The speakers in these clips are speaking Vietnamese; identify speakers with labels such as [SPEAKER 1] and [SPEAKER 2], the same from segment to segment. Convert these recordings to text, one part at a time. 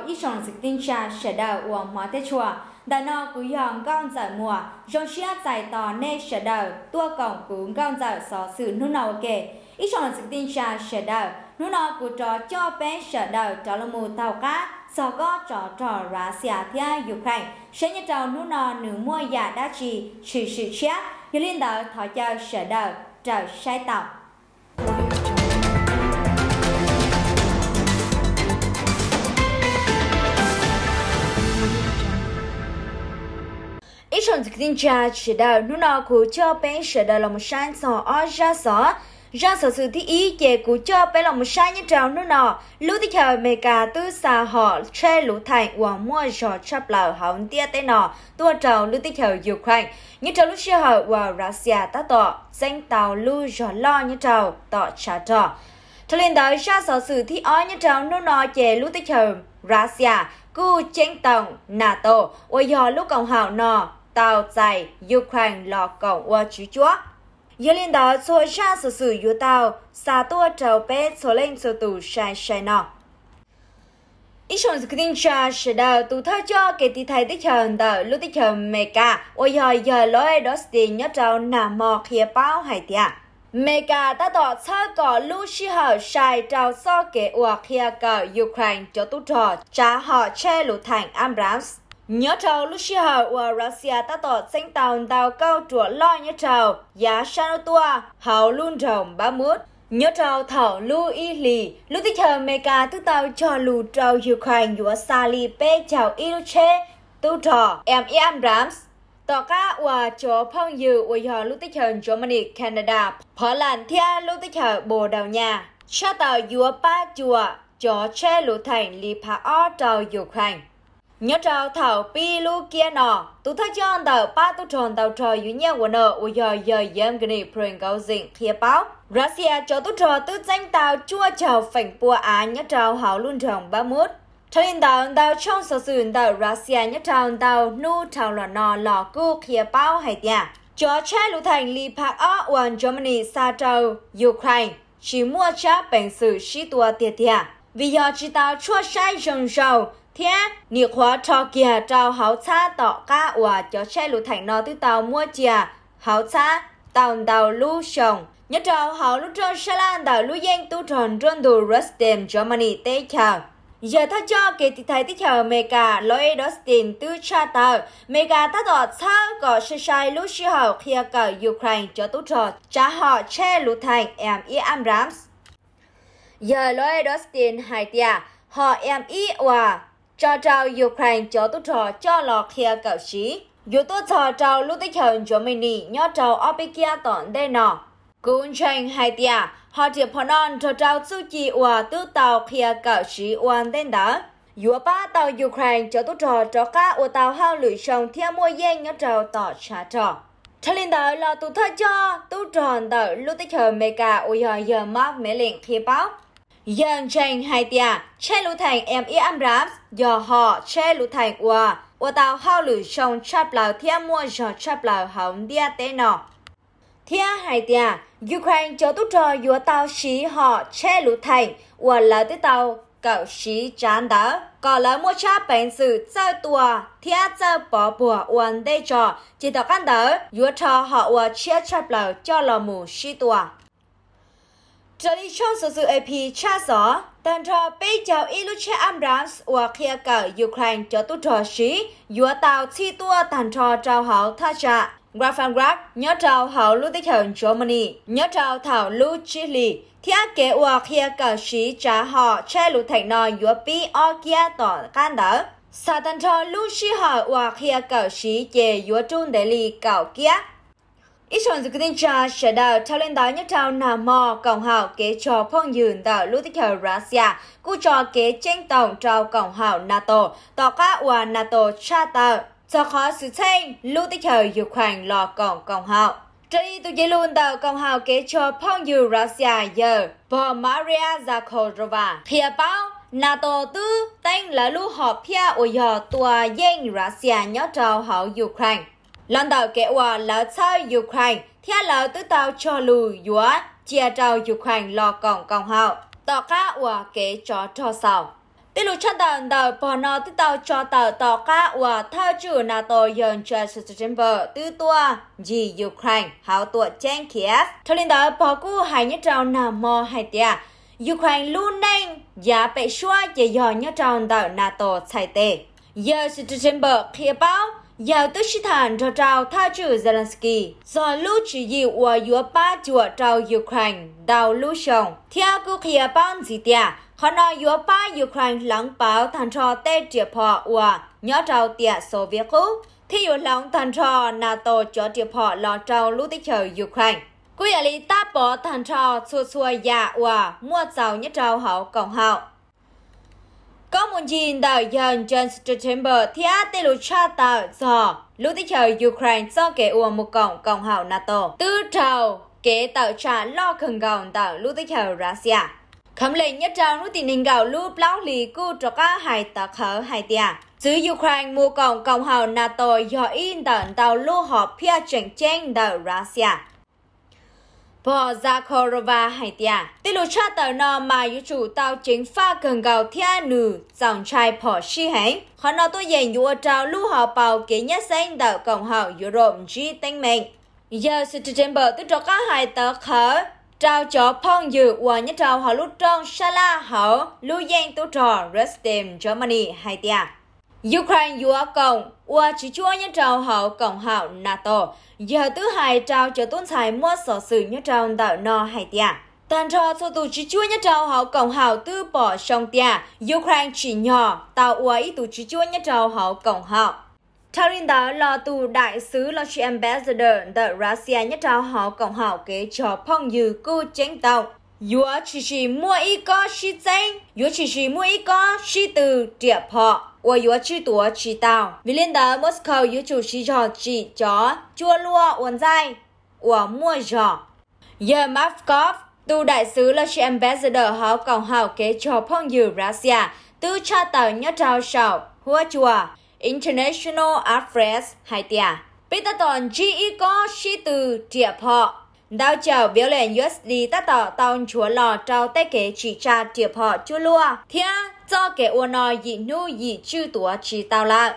[SPEAKER 1] ít sòng dịch tinh trà sẽ đầu của hóa tết chùa đã nó cú yong con giải mùa trong xia giải tỏ nên sẽ đầu tua cổng cú con giải xó sự nô nào kể ít sòng dịch tinh trà sẽ đầu nô nào cú trò cho bé sẽ đầu cho là mù tàu cá sau có trò Russia theo Ukraine sẽ nhớ trò nô nào nửa mua giả đã chỉ sự chết như liên đạo thọ cho sẽ đầu trở sai tàu ít sòng dịch tinh trà sẽ đầu nô nào cú cho bé sẽ đầu là một sáng sò ở ra sở sự thi ý về của cho bé lòng một sai như trào nó nọ lúc thì chờ mẹ cả tư xa họ che lũ thành hoàng mua trò chấp lờ hỏng tia tên nọ tua trào lúc thì chờ Ukraine như trào lúc xưa họ và Russia ta tỏ danh tàu lưu trò lo như trào tỏ trả trò cho nên tới ra sở sự thi ó như trào nó nọ về lúc thì chờ Russia cu tranh tổng NATO ôi giờ lúc cộng hảo nọ tàu dài Ukraine lò cộng qua chú chúa giờ liên đó xôi ra sự sử dụng tàu xa tua trầu bé số lên số tù sai nọ ít sòng dịch tinh trà sẽ đầu tù thơ cho kể tí thầy tích hờn đợi lúc tích hờn mẹ cả ôi giờ lối đó thì nhớ trâu nằm mò khía bao hay tìa mẹ cả ta tỏ sơ có lưu sĩ hở sai trâu so kể ua khía cờ Ukraine cho tù trò trả họ che lũ thành Abrams nhớ trâu lúc xưa ở Russia ta tỏ xanh tàu cao chùa lo nhớ trâu giá san tua hậu luôn rồng 31 nhớ trâu thảo lưu y lì lúc tích hợp mê ca tư tàu cho lù trâu Ukraine của Sali pe chào iluche tu trò em Abrams tỏ ca và chỗ phong dự ở giờ lúc tích hợp Germany Canada Poland theo lúc tích hợp Bồ Đào Nha cha tàu của ba chùa cho che lũ thành li pa ở trâu Ukraine nhớ trao thảo pi lu kia nọ tu thắc cho tàu ba tu tròn tàu trò yu nhau của nợ u giờ yếm cái này pren cao dịnh kia báo Russia cho tu trò tu danh tàu chua chào phảnh bùa á nhớ trao hảo luôn trồng 31 thời tàu trong sở sử tàu Russia nhớ trao tàu nu trao lò nọ lò cu kia báo hay tia cho trái lũ thành li park ở one Germany xa trao Ukraine chỉ mua trả bệnh sự sĩ tua tiệt tia vì giờ chỉ tàu chua sai rồng rầu thế nhiệt hóa cho kia trao hảo xa tỏ cá và cho xe lũ thành nó từ tàu mua chìa hảo xa tàu lưu sòng nhớ trao hảo lúc trao xe lan tàu lưu danh tu tròn trôn đủ Rustem Germany tế chào giờ ta cho kể thì thấy tích hợp mê cả lối Dustin tư cha tàu mê cả ta tỏ sao có xe sai lúc xưa hảo kia cả Ukraine cho tu tròn trả họ xe lũ thành em Abrams giờ lối Dustin hai tia họ em và cho trao Ukraine cho tu trò cho lọ kia cậu sĩ dù tu trò trao lúc tích hợp Germany nhớ trao Opikia tỏn đây nọ cũng tranh hai tia họ chỉ phản on cho trao su chi và tu tàu kia cậu sĩ hoàn tên đó dù ba tàu Ukraine cho tu trò cho các ô tàu hao lưỡi sông theo mua danh nhớ trao tỏ trả trò cho nên đó là tu thơ cho tu tròn tàu lúc tích hợp mê cả ô giờ mắc mê lệnh khi báo dân tranh hai tia che lũ thành em Abrams do họ che lũ thành và tàu hao lưỡi sông chắp lào theo mua cho chắp lào hỏng dia tế nọ theo hai tia Ukraine cho tu trò của tàu sĩ họ che lũ thành và là tới tàu cậu sĩ chán đó còn là mua chắp bệnh sự chơi tua theo chơi bỏ bùa uốn đây trò chỉ tàu căn đó của trò họ và che chắp lào cho lò mù sĩ tua trở đi trong sự AP tra rõ, tàn trò bây giờ Iluche Abrams và kia cả Ukraine cho tu trò sĩ, dùa tàu chi tua tàn trò trao hảo tha trả. Grafengrad nhớ trao hảo lưu tích hợp Germany, nhớ trao thảo lưu Chile, thiết kế và kia cả sĩ trả họ che lưu thành nò dùa bí ở kia tỏ can đỡ. Sa tàn trò lưu sĩ họ và kia cả sĩ về dùa trung để lì cảo kia. ít sòng dịch tinh trà sẽ đầu theo lên đó nhất trao nằm mò cộng hảo kế trò phong dường tờ lưu tích hợp Russia cú trò kế tranh tổng trao cộng hảo NATO tỏ các và NATO tra tờ cho khó sự tranh lưu tích hợp Ukraine lò cộng hảo Đây tôi chỉ luôn tờ cộng hảo kế trò phong dường Russia giờ và Maria Zakharova phía báo NATO tư tên là lưu họp phía ở giờ tòa danh Russia nhớ trao hảo Ukraine lần đầu kế hòa là sao Ukraine theo lời từ tàu cho lù dúa chia trao Ukraine lo cộng hậu tỏ cá hòa kế cho sau Tí lũ chắc tàu tàu bỏ nó tí tàu cho tàu tàu cá và thao chủ NATO dần cho September tư tua gì Ukraine hào tuột trên Kiev. Theo liên đó bỏ cú hai nhất trào nằm mò hai tia. Ukraine luôn nên giá bệ xóa về dò nhất trào tàu NATO chạy tê. Giờ September khi báo giờ tức sĩ thản cho trào thao chủ Zelensky do lúc chỉ dịu và yếu ba chùa trào Ukraine đào lưu sông. Theo cú khi báo gì tia. Họ nói yếu ba Ukraine lắng báo thành trò tê triệp họ và nhớ trao tiệt Xô Viết cũ. Thì yếu lắng thành trò NATO cho triệp họ lò trao lưu tích chờ Ukraine. Quý ở lý ta bỏ thành trò xua xua dạ và mua giàu nhất trao hậu cộng hậu. Có một nhìn đợi dần trên September thì á tê lũ cha tạo do lưu tích chờ Ukraine do kể ua một cộng hậu NATO. Tư trào kế tạo trả lo khẩn gọng tạo lưu tích chờ Russia. Khẩm lệnh nhất trao nút tình hình gạo lưu báo lì cú cho các hai tờ khở hai tia. Giữ Ukraine mua cộng hào NATO do in tận tàu lưu họp phía trận tranh đợi Russia. Bỏ ra Korova hai tia. Tí lũ cha tờ nọ mà yếu chủ tàu chính pha cần gạo thia nữ dòng trai bỏ si hành. Họ nói tôi dành dụ trao lưu họp bào kế nhất xanh đợi cộng hào Europe G tinh mệnh. Giờ September tôi cho các hai tờ khở. Trao cho phong dự và nhất trao họ lúc trong Sala hậu lưu danh tổ trò Restem Germany hai tia. Ukraine dùa cộng và chỉ chúa nhất trao hậu cộng hậu NATO. Giờ thứ hai trao cho tôn tài mua sở sự nhất trao đạo no hai tia. Tàn trò số tù chỉ chúa nhất trao hậu cộng hậu tư bỏ sông tia. Ukraine chỉ nhỏ tạo và ý tù chỉ chúa nhất trao hậu cộng hậu. Theo liên đó là tù đại sứ là chị ambassador the Russia nhất trao họ cộng hảo kế cho phong dư cư chính tàu. Yếu chỉ mua ý có sĩ danh, yếu chỉ mua ý có sĩ từ triệp họ, và yếu chỉ tùa chỉ tàu. Vì liên đó Moscow yếu chủ sĩ cho chỉ cho chua lua uốn dài, và mua giỏ. Giờ Mavkov, tù đại sứ là chị ambassador họ cộng hảo kế cho phong dư Russia, từ cha tàu nhất trao sầu, hua chùa. International Affairs hai tia. Bây ta toàn chỉ có sĩ từ triệp họ. Đào chào biểu lệnh USD ta tỏ tàu chúa lò trao tay kế chỉ tra triệp họ chú lua. Thia do kế ua nói dị nu dị chư tùa chỉ tàu lại.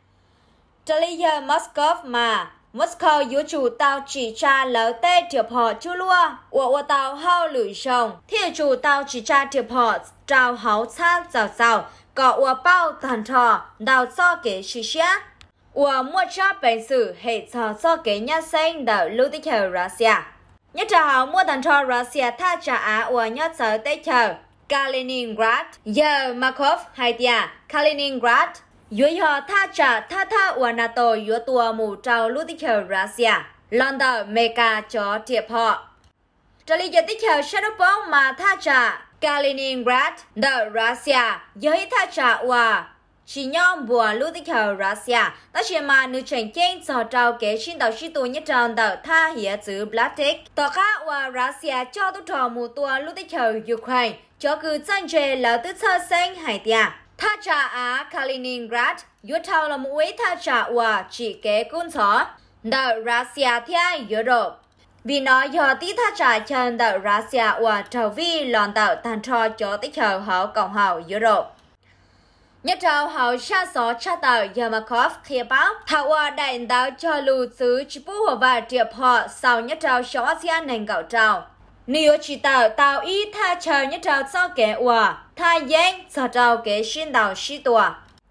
[SPEAKER 1] Trở lý giờ Moscow mà Moscow yếu chủ tàu chỉ tra lỡ tê triệp họ chú lua. Ua tàu hao lửi sông. Thia chủ tàu chỉ tra triệp họ trao háo sát rào rào. Có ua bao thần trò đào do kế sĩ xế. Ua mua cho bệnh sử hệ do kế nhà xanh đào lưu tích hợp Russia. Nhất trò hảo mua thần trò Russia tha trả á ua nhất sở tích hợp Kaliningrad. Giờ Markov hai tia Kaliningrad. Dưới họ tha trả tha ua NATO dưới tùa mù trao lưu tích hợp Russia. London Mega cho thiệp họ. Trở lý giờ tích hợp Shadowbong mà tha trả Kaliningrad, the Russia, giới tha trả và chỉ nhóm bùa lưu tích hợp Russia. Đó chỉ mà nữ tranh tranh cho trao kế xin đạo sĩ tù nhất tròn đạo tha hiệp chữ Blatik. Tỏ khác và Russia cho tổ trò mù tùa lưu tích hợp Ukraine cho cứ chân chê là tư sơ sinh hải tia. Tha trả á Kaliningrad, yếu thao là mũi tha trả và chỉ kế cún xó. The Russia thia Europe. Vì nó do tí thác trả chân đạo Russia và trào vi lòn tạo tàn trò cho tích hợp hậu cộng hậu Europe. Nhất trào hậu xa xó cha tạo Yamakov khía báo thảo hòa đại đạo cho lưu xứ chỉ bố hòa và triệp họ sau nhất trào sống ASEAN nền gạo trào. Nếu chỉ tạo ý tha chờ nhất trào do kế hòa tha danh do trào kế xin đạo sĩ tùa.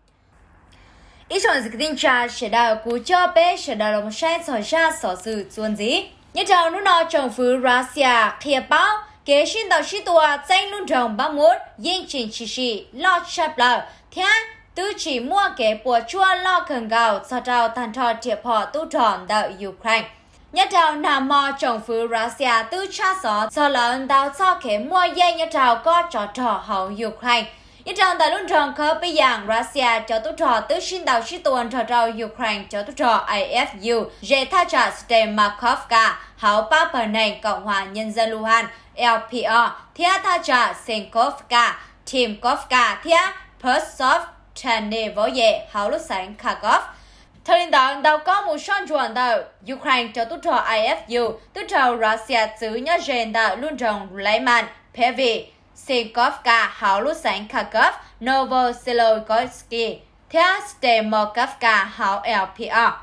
[SPEAKER 1] Ý chọn dịch tinh trà sẽ đạo cú cho bé sẽ đạo lòng sai sỏi ra sỏ sự chuồn dí. Nhất trào nụ nọ trong phứ Russia khía báo kế xin đạo sĩ tùa danh luôn trọng bác mốt yên trình chỉ lo chạp lờ. Thế tư chỉ mua kế bùa chua lo khẩn gạo cho trào tàn trò triệp họ tu tròn đạo Ukraine. Nhất trào nằm mò trong phứ Russia tư cha gió cho lớn đạo cho kế mua dây nhất trào có trò hậu Ukraine. Nhất trào tại luôn trọng khớp bây dạng Russia cho tu trò tư xin đạo sĩ tuần trò trào Ukraine cho tu trò IFU dễ tha trả Stemakhovka hậu ba bờ nền Cộng hòa Nhân dân Luhan LPR thia tha trả Senkovka Timkovka thia Persov Chane Voye hậu lúc sáng Kharkov. Theo liên đạo đào có một son chuẩn đạo Ukraine cho tu trò IFU tu trò Russia giữ nhớ rèn đạo luôn trọng lấy màn Pevi Sinkovka hảo lúc sáng Kharkov, Novosibirsk, theo Stemokovka hảo LPR.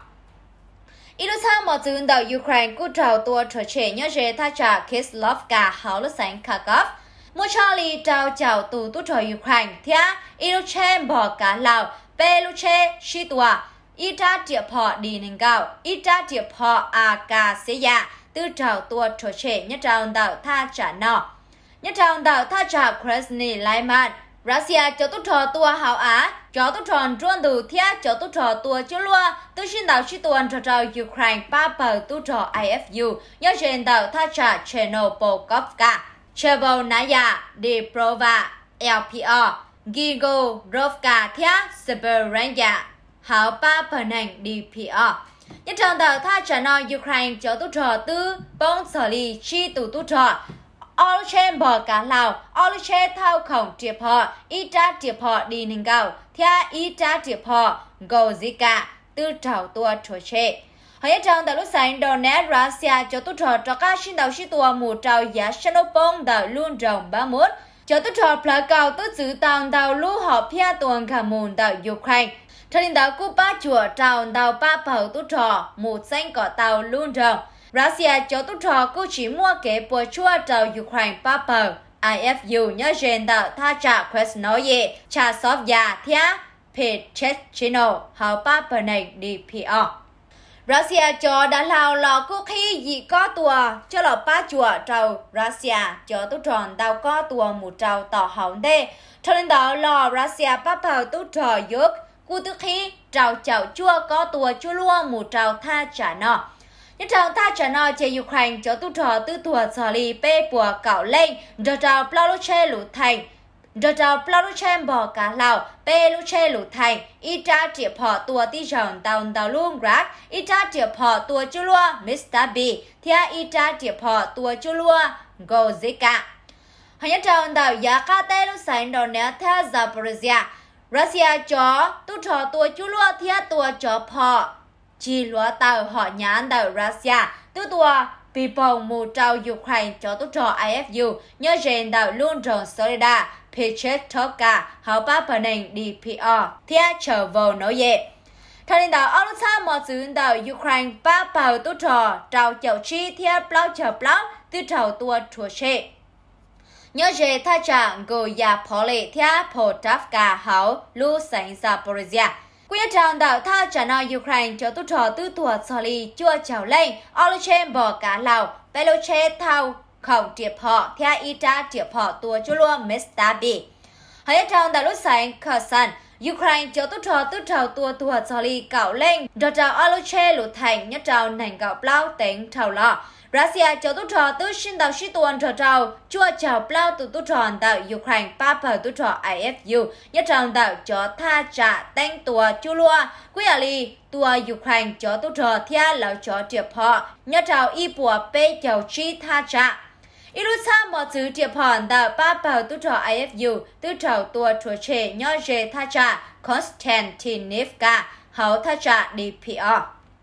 [SPEAKER 1] Ít lúc sau một tướng đầu Ukraine cú trào tua trở trẻ nhớ về tha trả Kislovka hảo lúc sáng Kharkov. Một Charlie trao chào tù tu trò Ukraine theo ít lúc chen bỏ cả Lào, bê lúc chen shi tua, ít ra tiệp họ đi nâng cao, ít ra tiệp họ ca xế dạ, tư trào tua trở trẻ nhớ trào đầu tha trả nọ. Nhớ trào đầu tha trả Krasny Lyman. Russia cho tu trò tua hảo Á, cho tu tròn truân đủ theo cho tu trò tua chưa lua, tu xin đạo chi tuần cho trò Ukraine ba bờ tu trò IFU, nhớ trên đạo tha trả Chernopokovka, Chevolnaya, Diprova, LPR, Gigorovka theo Siberia, hảo ba bờ nành DPR. Nhớ trong đạo tha trả nọ Ukraine cho tu trò tư bông xử lý chi tu trò. Oluchen bỏ cả Lào, Oluchen thao khổng triệp họ, ít ra triệp họ đi nâng cao, theo ít ra triệp họ, gầu dĩ cả, tư trào tua trò chê. Hãy trong tại lúc sáng đầu nét Russia cho tu trò cho các sinh đạo sĩ tua mù trào giá Shanopong đảo luôn rồng 31, cho tu trò phá cao tư giữ tàng đảo lưu họ phía tuần khả mùn đảo Ukraine. Cho nên đảo cú ba chùa trào đảo ba bảo tu trò, một xanh cỏ tàu luôn rồng. Russia cho tu trò cô chỉ mua kế bùa chua trào Ukraine Papa IFU nhớ trên đạo tha trả Krasnoye trả sóp già theo Pechechino hào Papa này DPR. Russia cho đã lao lò cô khi gì có tùa cho lò ba chùa trào Russia cho tu tròn đào có tùa một trào tỏ hậu đê cho nên đó lò Russia Papa tu trò giúp cô tức khi trào chảo chua có tùa chua lua một trào tha trả nọ. Nhất trong ta trả nói trên Ukraine cho tu trò tư thùa xử lý bê bùa cạo lên rồi trào Plaluche lũ thành rồi trào Plaluche bỏ cả Lào bê Luche lũ thành ít ra triệp họ tùa tí rộng đào luôn rác ít ra triệp họ tùa chú lua Mr. B theo ít ra triệp họ tùa chú lua Gozika. Hãy nhất trong đảo giá ca tê lúc sáng đầu nét theo Zaporizhia Russia cho tu trò tùa chú lua theo tùa cho họ chỉ lúa tàu họ nhãn đảo Russia tư tua people mù trao Ukraine cho tu trò IFU nhớ trên đảo luôn rồng Solida Pechetoka hậu ba phần nền DPR theo trở vào nói dễ. Thời điểm đảo Olusa một xứ đảo Ukraine ba bảo tu trò trao chậu chi theo plau chờ plau tư trào tua chùa chê. Nhớ về tha trạng gồm nhà Poli theo Potavka hậu lưu sánh Zaporizhia. Quý trọng đạo tha trả nói Ukraine cho tu trò tư tuột xử lý chua chào lên, Oluchen bỏ cả Lào, Beloche thao khổng triệp họ theo y tra triệp họ tua chú luôn Mr. B. Hãy trọng đạo lúc sáng Kherson, Ukraine cho tu trò tua tuột xử lý cạo lên, rồi trào Oluche lụt thành nhất trào nành gạo plau tính trào lọ. Russia cho tu trò tư xin đạo sĩ tuần trò trào chua chào plau từ tu trò đạo Ukraine Papa tu trò IFU nhất trào đạo cho tha trả tên tùa chu lua quý ali tùa Ukraine cho tu trò theo lão cho triệp họ nhất trào y bùa bê chào chi tha trả. Ít lúc sau một chữ triệp họ đạo Papa tu trò IFU tu trò tùa chùa trẻ nhớ về tha trả Konstantinivka hậu tha trả DPR.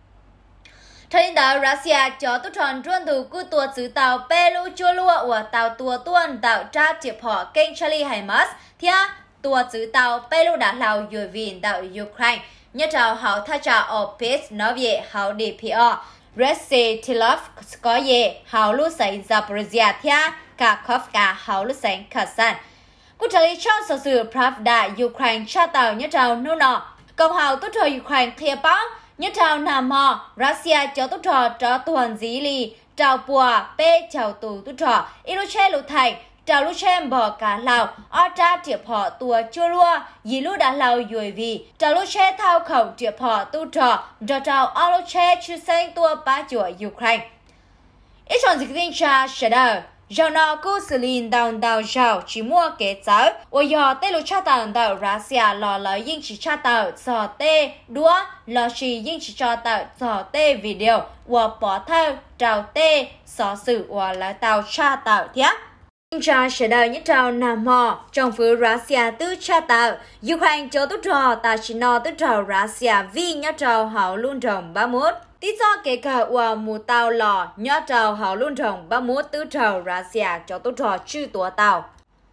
[SPEAKER 1] Thời đó Russia cho tu tròn truân thủ của tuột xứ tàu Pelu chua lua của tàu tua tuần tàu tra triệp họ kênh Charlie Hamas theo tuột xứ tàu Pelu đã lao dùi vìn tàu Ukraine nhất trào hậu tha trả Opis nói về hậu DPR Restilov có về hậu lúc sáng Zaporizhia theo Kakhovka hậu lúc sáng Kherson. Cụ thể trong sở sử Pravda Ukraine cho tàu nhất trào nô nọ cộng hậu tu trò Ukraine khía báo nhất trào nằm mò Russia cho tu trò cho tuần dĩ lì trào bùa bê chào tù tu trò Iluche lũ thành trào lũ chen bỏ cả Lào ở tra triệp họ tùa chua lua dì lũ đã lao dùi vì trào lũ chen thao khổng triệp họ tu trò cho trào Iluche chư xanh tua ba chùa Ukraine. Ít chọn dịch tinh tra sẽ đờ giờ nào cô xử lý đào rào chỉ mua kế giáo và giờ tê lũ cha đào Russia lò lấy những chỉ cha tàu giờ tê đua lò chỉ những chỉ cho tàu giờ tê video và bỏ thao trào tê sở sự và là tàu cha tàu thế. Cha sẽ đào những trào nằm mò trong phía Russia tư cha tàu Ukraine cho tu trò ta chỉ nói tư trào Russia vì nhá trào hảo luôn trồng 31. Tí do kể cả của một tàu lò nhớ trào hảo luôn trồng 31 tư trào Russia cho tu trò chư tùa tàu.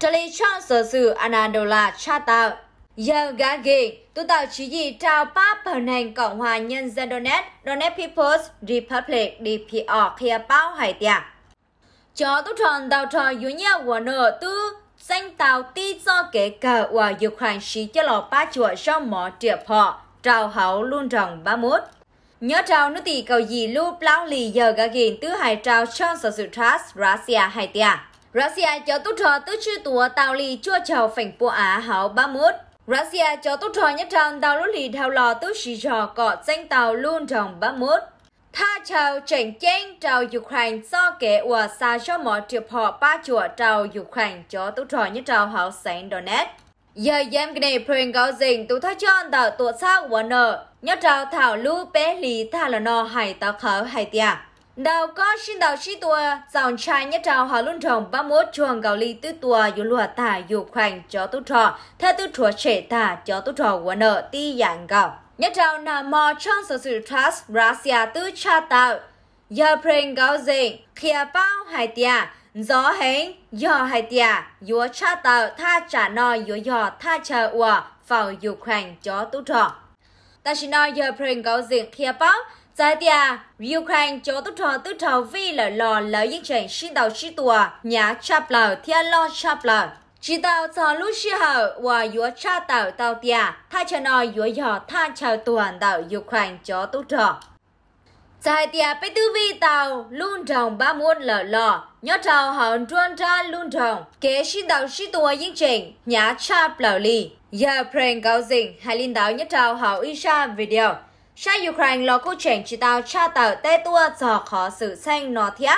[SPEAKER 1] Trả lý trong sở sự Anadola cha tạo. Giờ gã ghi, tụ tạo chỉ gì trao bác phần hành Cộng hòa Nhân dân Donetsk People's Republic DPR kia bao hải tiạ. Cho tụ tròn đào trò dụ nhau của nợ tư danh tàu tí do kể cả của Ukraine xí cho lọ ba chùa trong mỏ triệp họ trao hảo luôn rồng 31. Nhớ trao nước tỷ cầu gì lúc lão lì giờ gã ghi tứ hải trao trong sở sự trust Russia hải tiạ. Russia cho tụ trò tứ chư tùa tàu lì chua chào phảnh bộ Á hảo 31. Russia cho tốt trò nhất tròn tàu lúc lì theo lò tứ xì trò có danh tàu luôn trồng 31. Tha chào tranh chênh trào Ukraine do kể ủa xa cho mỏ triệp họ ba chùa trào Ukraine cho tốt trò nhất trào hảo sáng Donetsk. Giờ dám cái này prênh cáo dình tụ thá chọn tàu tuột xác của nợ nhất trào thảo lưu bé lì tha là nọ hải tàu khở hải tìa. Đào có xin đào sĩ tùa dòng trai nhất trào họ luôn trồng 31 chuồng gạo ly tư tùa dù lùa tả Ukraine cho tốt trò theo tư trò trẻ tả cho tốt trò của nợ ti dạng gạo. Nhất trào nà mò trong sở sự trust Russia tư cha tạo. Giờ prênh gạo dình khía bao hải tìa gió hến dò hải tìa dùa cha tạo tha trả nò dùa tha chờ ủa vào Ukraine cho tốt trò. Ta chỉ nói giờ prênh gạo dình khía bao tại tia Ukraine cho tốt trò tư trò vì là lò lợi những chuyện xin đầu sĩ tùa nhà chạp lờ thiên lo chạp lờ chỉ tàu cho lúc sĩ hở và dùa cha tàu tàu tia tha cho nó dùa dò tha chào tuần tàu Ukraine cho tốt trò tại tia bê tư vi tàu luôn trồng 31 lờ lò nhớ trò hận truân ra luôn trồng kế xin đầu sĩ tùa những chuyện nhà chạp lờ lì giờ prênh cáo dình hai linh đạo nhớ trò hậu Isha video. Sai Ukraine lo câu chuyện chỉ tàu cha tàu tê tua cho khó sự xanh nó thiết.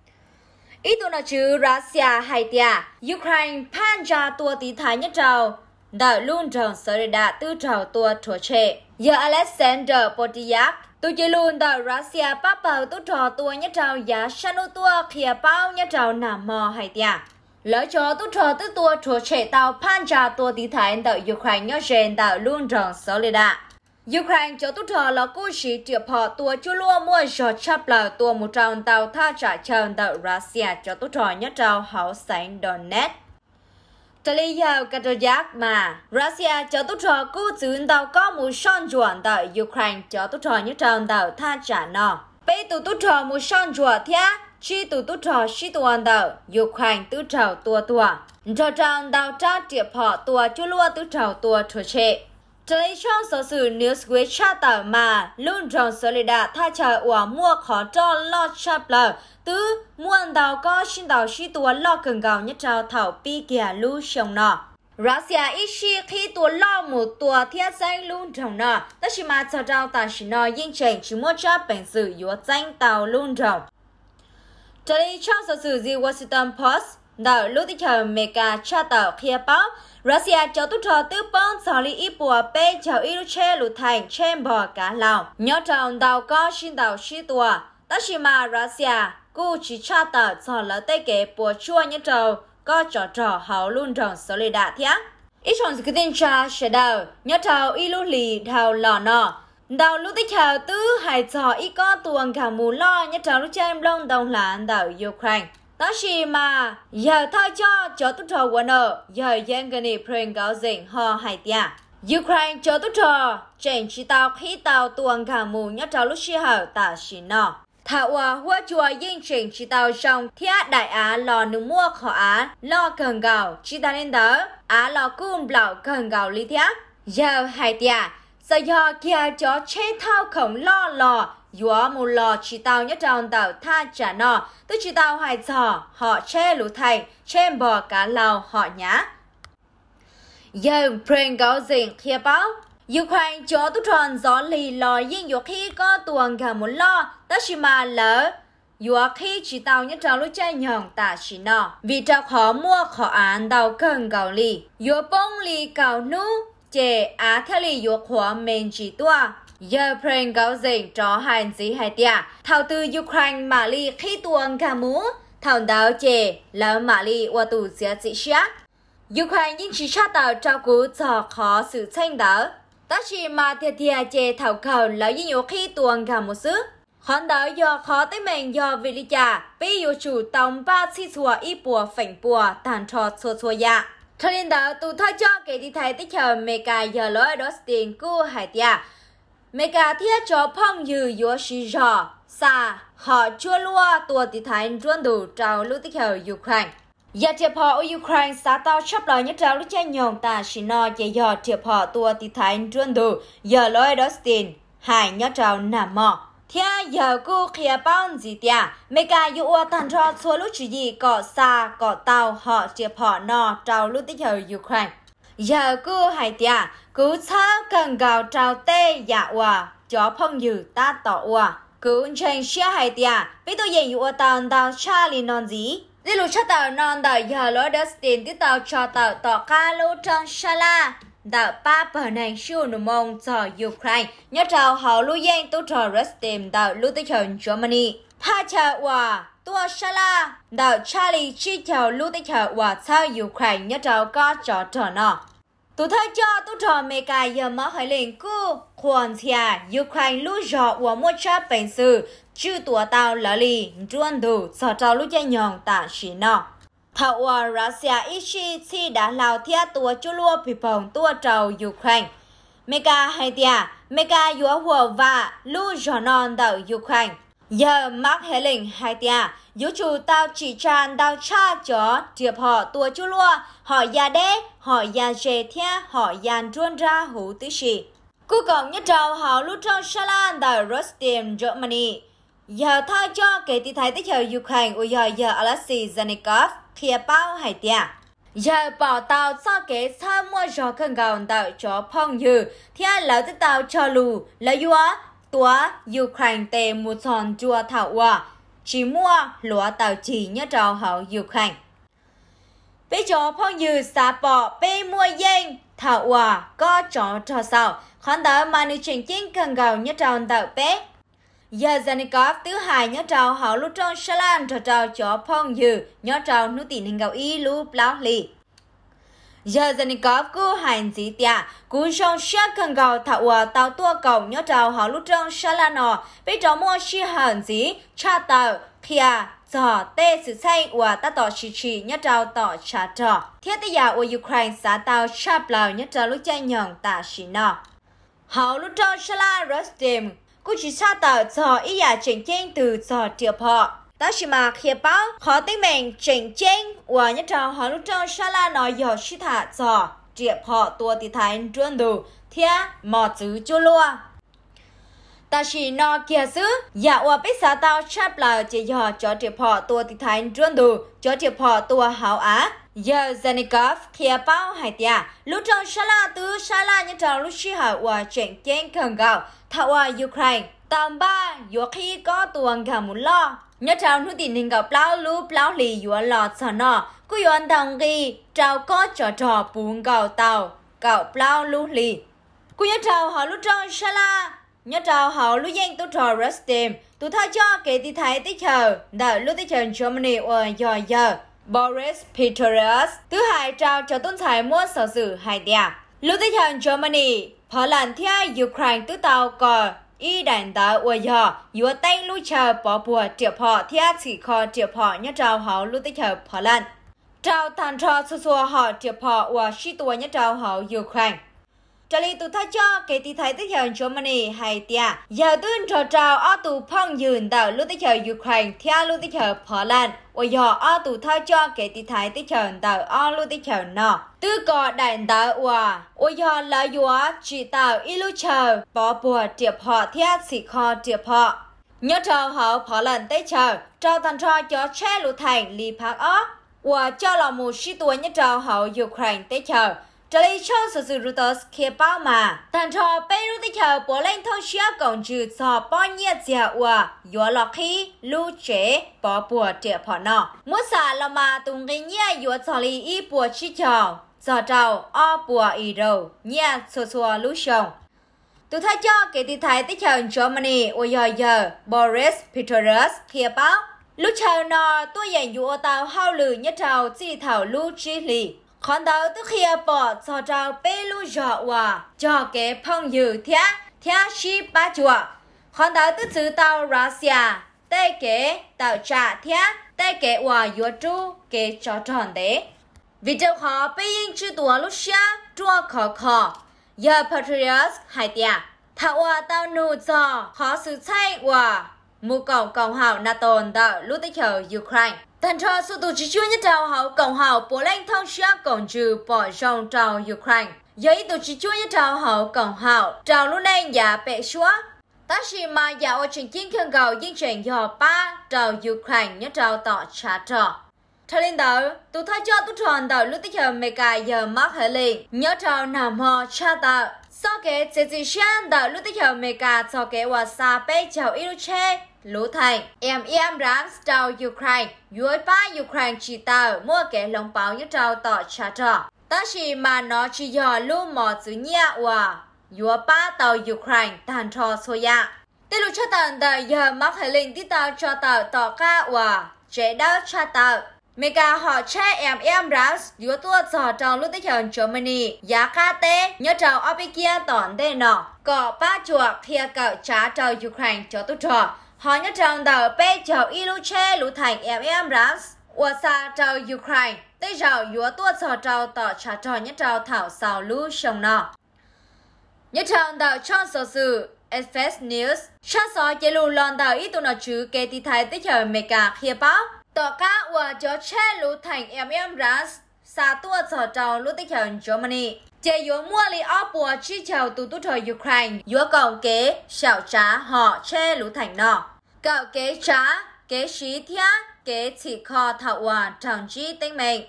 [SPEAKER 1] Ý tụ nó chứ Russia hay tia, Ukraine phan ra tua tí thái nhất trào. Đợi luôn trồng sở đạ tư trào tua thua trệ. Giờ Alexander Podyak, tụ chỉ luôn đợi Russia bác bào tư trào tua nhất trào giá sanu tua khía bao nhất trào nằm mò hay tia. Lỡ cho tư trào tư tua thua trệ tàu phan ra tua tí thái đợi Ukraine nhớ rèn đợi luôn trồng sở đạ. Ukraine cho tốt trò là cố sĩ triệp họ tua chú lua mua giọt chắp là tua một tròn tàu tha trả tròn tàu Russia cho tốt trò nhất trào hảo sáng Donetsk. Trả lý dạo cả trò giác mà Russia cho tốt trò cố dưỡng tàu có một son chuẩn tàu Ukraine cho tốt trò nhất tròn tàu tha trả nọ. Bây tụ tốt trò một son chuẩn thia chi tụ tốt trò sĩ tuần tàu Ukraine tư trào tua tua. Trò tròn tàu tra triệp họ tua chú lua tư trào tua thua trệ. Trong sở sự Newsweek cha tàu mà luôn trong sở lệ đạ tha chờ của mua khó cho lo chạp lờ tứ muôn đào có xin đào sĩ tùa lo cần gạo nhất trao thảo bi kìa lưu xong nọ. Russia ít khi khi tùa lo một tùa thiết danh luôn trong nọ tất chỉ mà cho trao ta xin nọ yên trình chỉ mua chấp bệnh sự yếu danh tàu luôn trong. Trong sở sự The Washington Post đảo lúc tích hợp mega cha tàu khía báo Russia cho tốt trò tư bóng cho lý ý bùa bê cho ý chê lụt thành trên bò cá lào. Nhớ trọng đào có xin đào sĩ tùa. Tất chỉ mà Russia cô chỉ cha tàu cho lỡ tê kế bùa chua nhớ trầu có trò hảo luôn trọng sở lì đạ thía. Ít trọng sự tin cha sẽ đào nhớ trầu ý lũ lì đào lò nọ. Đào lúc tích hợp tư hãy cho ý có tuần cả mù lo nhớ trầu lúc trên lông đồng lãn đảo Ukraine. Đó chỉ mà giờ thay cho tốt trò của nợ giờ dân gần đi prênh cáo dình ho hay tia. Ukraine cho tốt trò trên chỉ tàu khí tàu tuần cả mù nhất trò lúc xí hở tả xí nọ. Thảo hòa hoa chùa yên trình chỉ tàu trong thiết đại Á lò nữ mua khó Á lo cần gạo chỉ ta lên đó Á lò cung bảo cần gạo lý thiết. Giờ hay tia giờ giờ kia cho chế thao khổng lo lò dùa một lò chỉ tàu nhất tròn tàu tha trả nọ tức chỉ tàu hai trò họ che lũ thành trên bò cá lào họ nhá giờ prênh cáo dình khía báo Ukraine cho tốt tròn gió lì lò yên dùa khi có tuần cả một lo tất chỉ mà lỡ dùa khi chỉ tàu nhất tròn lúc chơi nhồng tả chỉ nọ vì trao khó mua khó án tàu cần gạo lì dùa bông lì gạo nú chè á theo lì dùa khóa mình chỉ tua. Giờ prênh cáo dình cho hành gì hay tia. Thảo từ Ukraine mà lì khi tuần cả mũ. Thảo đáo chè là mà lì qua tù giết dị xác. Ukraine nhưng chỉ sát tàu trao cứu cho khó sự tranh đáo. Tất chỉ mà thiệt thiệt chè thảo khẩu là những yếu khi tuần cả một sức. hòn đảo do khó tới mình do vị lý trả bị yêu chủ tổng ba chi chùa y bùa phảnh bùa tàn trọt xua ya. Thời điểm đó tụ thay cho kể thì thấy tích hợp Mega giờ lối đó tiền của hải tia. Mega thiết cho phong như yếu sĩ rõ xa họ chua lua tua thì thấy ruộng đủ trao lúc tích hợp Ukraine. Giờ thiệp họ ở Ukraine xã tao sắp lời nhất trao lúc chơi nhồng ta chỉ nói về giờ thiệp họ tua thì thấy ruộng đủ giờ lối đó tiền hải nhất trao nằm mò. Thế giờ cô khía bao gì tia Mega yếu tàn trọt xua lúc chỉ gì có xa có tàu họ thiệp họ nọ trao lúc tích hợp Ukraine. Giờ cô hải tia cứ xa cần gạo trao tê dạ hòa cho phong dư ta tỏ hòa cứ trên xe hải tia biết tôi dành yếu tàn tàu cha lì non gì đi lúc cho tàu non tàu giờ lối đất tiền tí tàu cho tàu tỏ ca lô trong xa la đạo ba bờ này siêu nụ mông cho Ukraine nhớ trao họ lưu danh tôi trò Rustem đạo lưu tích hợp Germany tha chờ hòa tua xa la đạo Charlie chi chào lưu tích hợp hòa sao Ukraine nhớ trao có trò nọ. Tụ thay cho tụ trò Mega giờ mở hỏi lên cô khoản thia Ukraine lưu rõ của một cha bệnh sự chứ tụa tàu lỡ lì ruộng đủ sở trao lưu chơi nhong tạ xí nọ. Thảo hòa Russia ishi chi đã lao thia tụa chú lua bị phòng tụa trao Ukraine. Mega hay tia Mega yếu hùa và lưu rõ non đảo Ukraine. Giờ mắc hệ lệnh hai tia yếu chủ tao chỉ tràn đào cha cho thiệp họ tua chú lua họ gia đế họ gia dê thia họ dàn truôn ra hữu tứ sĩ. Cú cộng nhất trào họ lưu trong Sa Lan đảo Rustem Germany. Giờ thay cho kể thì thấy tích hợp Ukraine của giờ Alexei Zanikov khía bao hai tia. Giờ bảo tàu cho kế xa mua rõ cân gạo đảo cho phong dư thia lão tích tàu cho lù là yếu tua Ukraine tề một tròn chua thảo hòa chỉ mua lúa tàu chỉ nhớ trào họ Ukraine. Bây giờ phong dư xả bỏ bê mua danh thảo hòa có cho sao khoản đỡ mà nữ trình chính cần gạo nhớ trào tàu bé. Giờ Zanikov thứ hai nhớ trào họ lúc trong Sa Lan trào cho phong dư nhớ trào nữ tỷ hình gạo y lúc lão lì. Giờ Zanikov cứ hành gì tia cú trong sát cần gạo thảo hòa tàu tua cổng nhớ trào họ lúc trong Sa Lan nọ bây giờ mua xí hành gì cha tàu kia giờ tê sự say và ta tỏ chỉ nhớ trào tỏ trả trò thiết tế giả của Ukraine xã tàu sắp lào nhớ trào lúc chơi nhường tạ xí nọ họ lúc trong Sa Lan Rustem cú chỉ xa tàu giờ ý giả chỉnh chênh từ giờ tiệp họ ta chỉ mà khi báo khó tính mình chỉnh chênh và nhớ trào họ lúc trong Sa Lan nói giờ xí thả giờ tiệp họ tua thì thái truân đủ thiết mò chữ chú lua. Ta chỉ nói kia xứ, dạ và biết xã tao chắp là chỉ giờ cho tiệp họ tua thì thái truân đủ cho tiệp họ tua hảo á. Giờ Zanikov kia bao hai tia lúc trong Sa Lan nhớ trào lúc xí hảo và chỉnh chênh cần gạo thảo hòa Ukraine tạm ba dù khi có tuồng cả muốn lo nhớ trao nữ tình hình gặp lão lú lão lì dùa lọt sở nọ cứ yuan đồng ghi trao có trò bún gạo tàu gạo lão lú lì cứ nhớ trao họ lúc trong Sa La nhớ trao họ lúc danh tu trò Rustem tu thay cho kể thì thấy tích hợp đợi lúc tích hợp Germany ở giờ Boris Pistorius thứ hai trao cho tôn thái mua sở sử hai tia lúc tích hợp Germany họ làm theo Ukraine tứ tàu cò y đàn tàu ở giờ yếu tay lưu chờ bỏ bùa tiệp họ theo chỉ kho tiệp họ nhớ trao họ lúc tích hợp họ làm trao tàn trò xua họ tiệp họ và sĩ tua nhớ trao họ Ukraine. Trả lý tụ thay cho kể thì thấy tích hợp Germany hay tia giờ tuyên trao ở tụ phong dường tạo lúc tích hợp Ukraine theo lúc tích hợp họ làm và giờ ở tụ thay cho kể thì thấy tích hợp tạo ở lúc tích hợp nọ tư có đàn tạo và giờ là yếu chỉ tạo y lưu chờ bỏ bùa tiệp họ theo chỉ kho tiệp họ nhớ trao họ họ làm tích chờ trao tàn trò cho che lũ thành lý phát ớt và cho là một sĩ tua nhớ trao họ Ukraine tích chờ. Trả lý cho sự Reuters kia báo mà tàn trò bê rút tích hợp bộ lên thông xíu cộng trừ cho bao nhiêu dìa và yếu lọc khí lưu chế bỏ bùa tiệp họ nọ muốn xả là mà tung gây nhé yếu cho lý y bùa chí trào giờ trào o bùa y đầu nhé xua lưu sông từ thay cho kể thì thấy tích hợp Germany ở giờ Boris Pistorius kia báo lúc chờ nọ tôi dành yếu tàu hao lử nhất trào chỉ thảo lưu chí lì khoản đầu tức khi bỏ cho trao bê lưu rõ hòa cho kế phong dư thia sĩ bá chùa còn tàu tư chữ tàu Russia tây kế tàu trả thia tây kế hòa yếu tru kế cho tròn đấy vì châu họ bây giờ chưa tua lúc xa chua khó giờ Patriots hay tia thảo hòa tàu nụ cho khó sự thay hòa mù cộng hào NATO tàu lúc tích hợp Ukraine thành cho sự tổ chức nhất trào hậu cộng hào Poland thông xa cộng trừ bỏ trong trào Ukraine giới tổ chức nhất trào hậu cộng hào trào lúc này giả bệ xóa ta chỉ mà giả ở trình kinh khẩn cầu dân chuyển dò ba trào Ukraine nhất trào tỏ trả trò thời lên đó tụ thay cho tụ tròn tàu lúc tích hợp Mega giờ mắc hệ lệnh nhớ trào nằm ho cha tạo sau kế chế dị sáng tàu lúc tích hợp Mega cho kế hòa xa bê chào yêu chê lũ thành em ráng trào Ukraine dưới ba Ukraine chỉ tàu mua kế lồng báo nhất trào tỏ trả trò ta chỉ mà nó chỉ dò lưu mò chữ nhẹ hòa dưới ba tàu Ukraine tàn trò xôi ya tới lúc cho tàu tàu giờ mắc hệ lệnh tí tàu cho tàu tỏ ca hòa chế đau cha tàu Mega họ che em rás dưới tua trò trong lúc tích hợp Germany giá ca tê nhớ trào Opikia tỏn tê nọ có ba chuột kia cậu trả trào Ukraine cho tốt trò họ nhớ trào tàu bê trào Iluche lũ thành em rás ua xa trào Ukraine tê trào dưới tua trò trào tỏ trả trò nhớ trào thảo xào lũ sông nọ nhớ trào tàu trong số sự FS News sát xó chế lù lòn tàu ít tụ nọ chứ kê tí thái tích hợp Mega kia báo tỏ cá và cho che lũ thành em rás xa tua trở trào lũ tích hợp Germany chế yếu mua lý áo bùa chi chào tụ tụ thời Ukraine yếu cầu kế xảo trá họ che lũ thành nọ cậu kế trá kế xí thia kế chỉ kho thảo hòa trọng chi tinh mệnh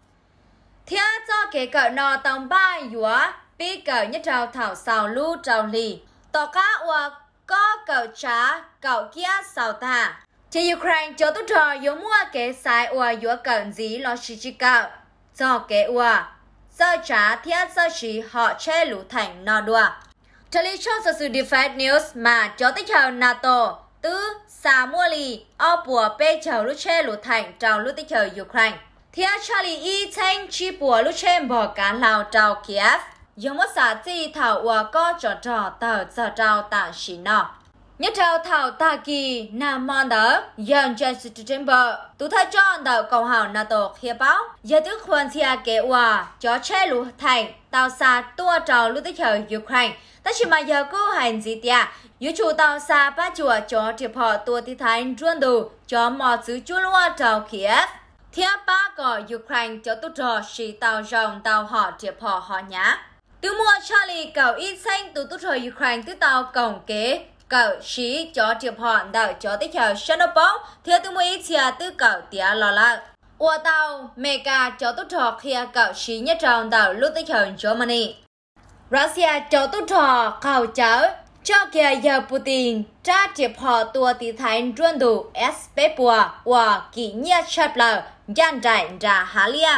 [SPEAKER 1] thia cho kế cậu nọ tòng ba yếu bí cậu nhất trào thảo xào lũ trào lì tỏ cá và có cậu trá cậu kia xào thả chỉ Ukraine cho tốt trò yếu mua kế sai ua yếu cận gì lo xí chi cậu cho kế ua sơ trả thiết sơ xí họ che lũ thành nọ đùa trở lý trong sự Defense News mà cho tích hợp NATO tứ xa mua lì ở bùa bê chầu lũ che lũ thành trong lũ tích hợp Ukraine thiết Charlie y thanh chi bùa lũ che bỏ cá lào trào Kiev giống mất xá chi thảo ua có trò tờ giờ trào tạ xí nọ nhất trao thảo ta kỳ nam mòn đó dân trên September tụ thay cho tàu cầu hào NATO kia báo giờ tức huân thia kế hòa cho che lũ thành tàu xa tua trào lũ tích hợp Ukraine ta chỉ mà giờ cô hành gì tia yếu chủ tàu xa ba chùa cho triệp họ tua tí thái ruân đủ cho mò xứ chú lúa trào Kiev thia ba có Ukraine cho tốt trò xì tàu rồng tàu họ triệp họ nhá từ mua Charlie cầu ít xanh tụ tốt trò Ukraine từ tàu cổng kế cậu xí cho triệp họ đảo cho tích hợp Chernobyl theo từ mấy chia từ cậu tía lo lắng ua tàu Mega cho tốt trò kia cậu xí nhất trong đảo lúc tích hợp Germany Russia cho tốt trò cậu chở cho kia giờ Putin tra triệp họ tua tí thái ruân đủ SP bùa và kỷ nhiệt Chapler gian trải ra Hà Lia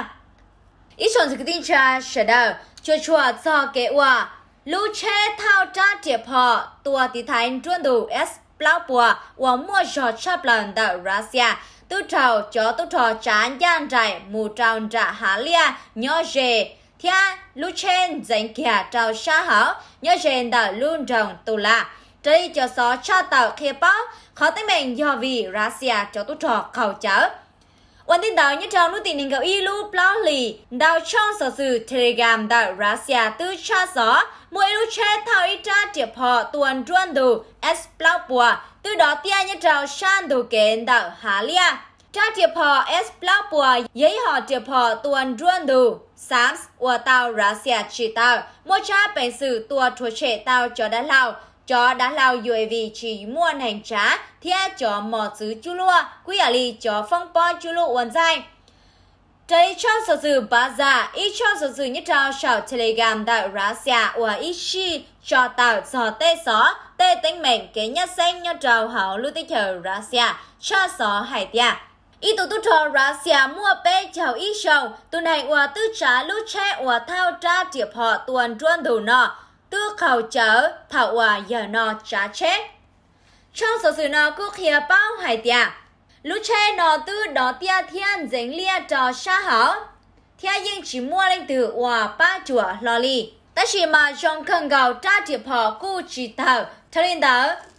[SPEAKER 1] ít chọn sự tin tra sẽ đào chua cho kế ua lũ che thao tra triệp họ tua tí thái ruân đủ S blau bùa và mua cho Chapler tại Russia tư trào cho tốt trò chán gian trải mù trào ra Hà Lia nhớ dề thia lũ chen dành kia trào xa hảo nhớ dề đã luôn rồng tù la đây cho xó cho tàu kia báo khó tính mình do vì Russia cho tốt trò khẩu chởวันที่ดาวยี่จาวนุตินิงกับอีลูปลาลีดาวช่องสื่อเทเลกรามดาวรัสเซียตื้อชาสอมวยลูเชเท่าอีจ้าเจ็บพอตัวนจวนดูเอสปลาปัวตื้อดอเตียยี่จาวชานดูเกนดาวหาเลียจ้าเจ็บพอเอสปลาปัวยี่ห้อเจ็บพอตัวนจวนดูสามส์วัวเตารัสเซียชีเตามัวชาเป็นสื่อตัวทัวเชเตาจอด้านเล่าcho đã lao UAV chỉ mua hành trả theo cho mỏ xứ chú lua quý ả lì cho phong po chú lua uẩn dài Trái cho sở sự bà giả ít cho sở sự nhất trao sở Telegram tại Russia và ít chi cho tạo sở tê xó tê tính mệnh kế nhất xanh nhất trao hảo lưu tích hợp Russia cho sở hải tia ít tụ trò Russia mua bê chào ít sầu tuần hành và tư trả lưu che và thao tra tiệp họ tuần truân đủ nọ tư khẩu chở thảo hòa giờ nó trả chết trong sở sự nó cứ khía bao hải tia lúc che nó tư đó tia thiên dính lia trò xa hảo thiên nhưng chỉ mua lên từ hòa ba chùa lo li ta chỉ mà trong khẩn gạo tra tiệp họ cu chỉ thảo cho nên đó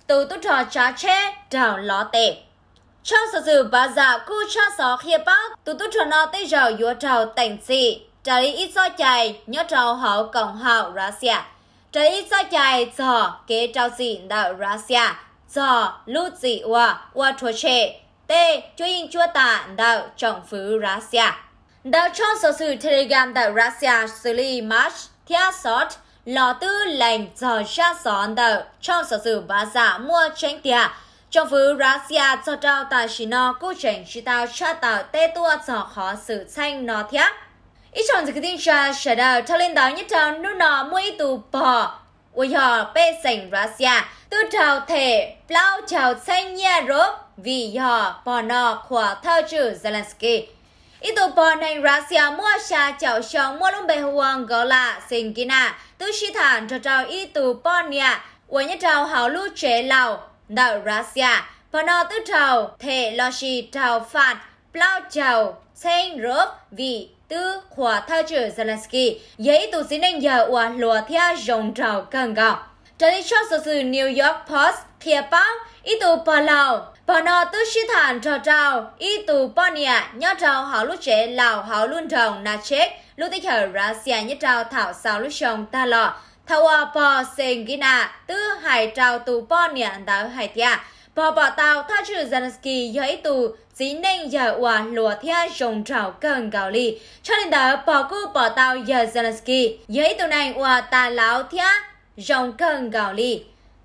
[SPEAKER 1] tụ tụ trò trả chế trào ló tệ trong sự bà giả cu cha sọ khía bác tụ tụ trò nó tới giờ yếu trào tỉnh dị trả lý ít do chạy nhớ trào hậu cộng hậu Russia trả lý ít do chạy giờ kế trào dị đạo Russia giờ lút dị wa thua chế tê cho yên chua tạ đạo trọng phứ Russia đạo trong sự Telegram đạo Russia xử lý March theo sót lò tư lệnh giờ ra són đạo trong sự bà giả mua tranh tia trong phứ Russia cho trao tại xí nó cố trình chỉ tao cha tạo tê tua cho khó sự tranh nó thiác ít chọn dự tin cha sẽ đạo thao lên đó nhất trao nụ nó mua ít tù bò ôi hò bê sành Russia tư trao thể plau trao tranh nhà rốt vì hò bò nó khỏa thao trừ Zelensky ít tù bò này Russia mua xa chảo sống mua lông bề huang gõ là sinh kina tư sĩ thản cho trao ít tù bò nhà ôi nhất trao hảo lưu chế lào đạo Russia bò nó tư trao thể lo xì trao phạt plau trao tranh rốt vì tư khỏa thao trừ Zelensky giấy tù xin anh giờ ua lùa theo dòng trào càng gạo trở đi cho sự New York Post khía báo ít tù bò lào bò nó tư sĩ thản trò trào ít tù bò nhà nhớ trào hảo lúc chế lào hảo luôn trồng na chết lúc tích hợp Russia nhất trào thảo sao lúc chồng ta lọ thảo bò sen gina tư hải trào tù bò nhà đảo hải thia bò tàu thao trừ Zelensky giấy tù chỉ nên giờ ua lùa theo dòng trào càng gạo li cho nên đó bò tàu giờ Zelensky giấy tù này ua ta lão theo dòng càng gạo li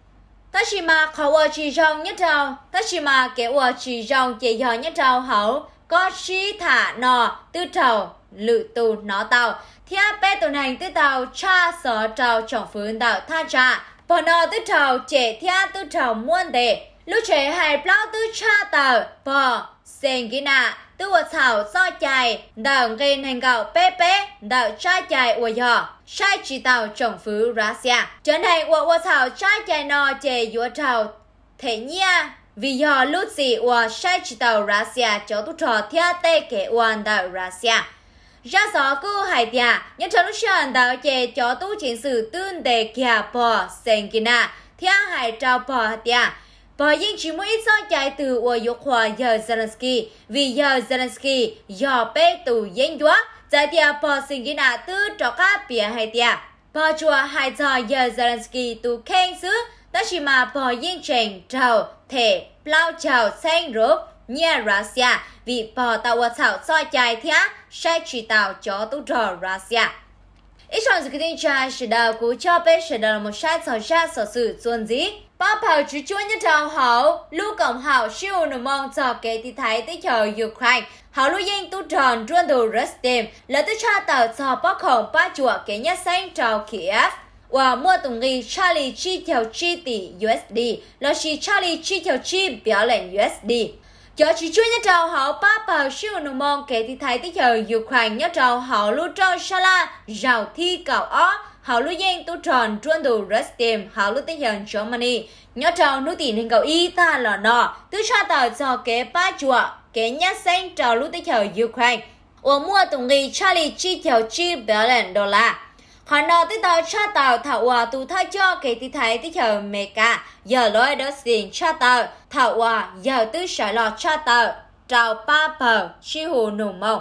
[SPEAKER 1] ta chỉ mà khẩu chỉ dòng nhất trào ta chỉ mà kẻ ua chỉ dòng chỉ giờ nhất trào hậu có chỉ thả nọ tư trào lự tù nó tàu theo bé tù hành tư tàu cha sở trào trọng phương đạo tha cha bò nọ tư trào trẻ theo tư trào muôn đề lúc trẻ hải plau tư cha tàu bò sen gina tư ua thảo do chạy đạo gây hành gạo pépé đạo cha chạy ua dò sai chỉ tàu trọng phứ Russia trở này ua thảo cha chạy nọ chế ua thảo thể nha vì dò lúc gì ua sai chỉ tàu Russia cho tu trò theo tê kẻ uan đạo Russia ra gió cứ hải tia nhân cho lúc sáng đạo chế cho tu chiến sự tương đề kia bò sen gina theo hải trao bò tia bò yên chỉ mỗi ít do chạy từ ua dục hòa giờ Zelensky vì giờ Zelensky giờ bê tù yên quá giải tia bò sinh ghi nạ tư cho các bìa hai tia bò chùa hai giờ giờ Zelensky tù khen xứ ta chỉ mà bò yên trình trào thể plau trào xanh rốt nhà Russia vì bò tàu ua thảo do chạy thia sai chỉ tàu cho tu trò Russia ít chọn dự tin cha sử đạo của cho bê sử đạo là một sai sở ra sở sự xuân dĩ bao bảo chú chúa nhất trào hảo lưu cộng hảo siêu nụ mong cho kế tí thái tới chờ Ukraine hảo lưu danh tu tròn truân đồ Rustem là tư cha tàu cho bác khổng ba chùa kế nhất xanh trào Kiev và mua tổng nghi Charlie chi theo chi tỷ USD là chỉ Charlie chi theo chi biểu lệnh USD cho chú chúa nhất trào hảo ba bảo siêu nụ mong kế tí thái tới chờ Ukraine nhất trào hảo lưu trao Shala rào thi cảo ó hảo lưu danh tu tròn truân đồ Rustem hảo lưu tinh thần Germany nhớ trào nụ tỷ hình cầu y ta là nọ tư cha tàu cho kế ba chùa kế nhất xanh trào lưu tinh thần Ukraine và mua tổng nghi Charlie chi theo chi biểu lệnh đô la họ nọ tư tàu cha tàu thảo hòa tù thay cho kế tí thái tích hợp Mecca giờ lối đó xin cha tàu thảo hòa giờ tư sở lọ cha tàu trào ba bờ chi hồ nụ mông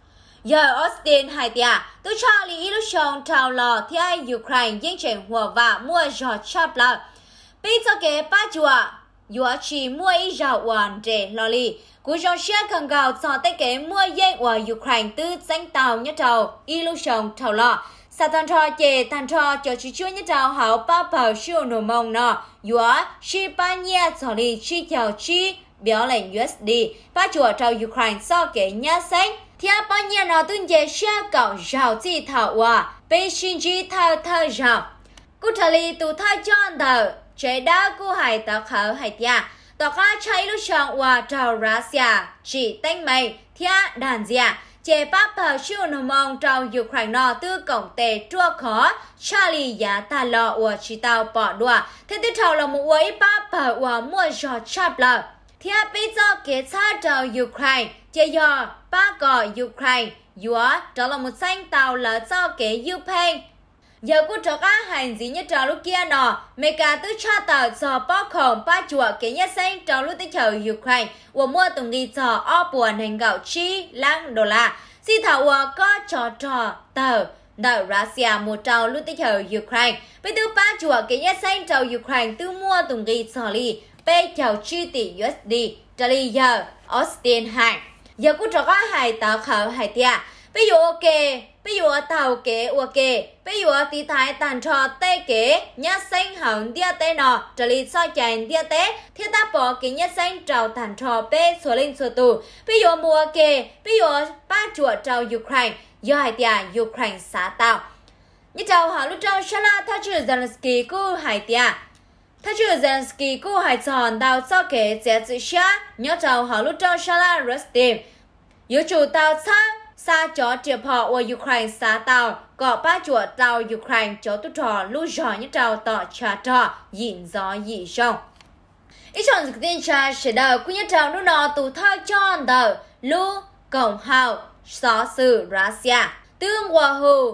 [SPEAKER 1] giờ Austin hai tia tôi cho lý illusion trào lò theo Ukraine dân chuyển hòa và mua giò chắp lợn bây giờ kế ba chùa yếu chỉ mua ít giò hoàn để lò lì cú dòng xe khẩn gạo cho tới kế mua dân của Ukraine từ danh tàu nhất trào illusion trào lò sa tan trò chè tan trò cho chú chúa nhất trào hảo ba bào siêu nổ mông nọ yếu chỉ ba nhẹ cho lì chi theo chi biểu lệnh USD ba chùa trào Ukraine so kế nhá xanh theo bao nhiêu nó tuân chế xe cậu rào chi thảo hòa bê xin chi thảo thảo rào cú thảo lý tù thảo chọn thảo chế đá cú hải tàu khảo hải tia tàu cá cháy lúc chọn hòa trào Russia chỉ tanh mây theo đàn dìa chế bác bảo siêu nổ mong trào Ukraine nó tư cổng tề chua khó Charlie giá ta lọ hòa chỉ tàu bỏ đùa thế tư thảo là một quấy bác bảo hòa mua giò chạp lợ theo bây giờ kế xa trào Ukraine chế do ba cỏ Ukraine yếu đó là một danh tàu là do kế Ukraine giờ cú cho cá hành gì nhất trào lúc kia nọ mấy cả tư cha tờ cho bao khổng ba chùa kế nhất xanh trào lúc tới chờ Ukraine và mua tùng nghi cho ở buồn hành gạo chi lang đô la si thảo và có trò tờ đảo Russia một trào lúc tới chờ Ukraine bây tư ba chùa kế nhất xanh trào Ukraine tư mua tùng nghi cho li bê chào chi tỷ USD trả li giờ Austin hàng giờ cú cho cá hải tờ khẩu hải tia bây giờ ok bây giờ tàu kế ok bây giờ tí thái tàn trò tê kế nhất xanh hỏng địa tế nọ trở lý so chành địa tế thiết ta bỏ kế nhất xanh trào tàn trò bê số linh số tù bây giờ mùa kê bây giờ ba chuột trào Ukraine do hải tia Ukraine xá tạo như trào hảo lúc trào Shala thác trừ Zelensky của hải tia thác trừ Zelensky của hải tròn đào so kế chế dự xa nhớ trào hảo lúc trào Shala Rustim yếu chủ tàu sáng xa chó triệp họ ở Ukraine xá tàu có ba chuột tàu Ukraine cho tụi trò lưu giỏi như trào tỏ trả trò dịn gió dị rộng ít chọn dự tin cha sẽ đầu cũng như trào nụ nọ tụ thao chọn đầu lưu cộng hào xó xử Russia tương hòa hù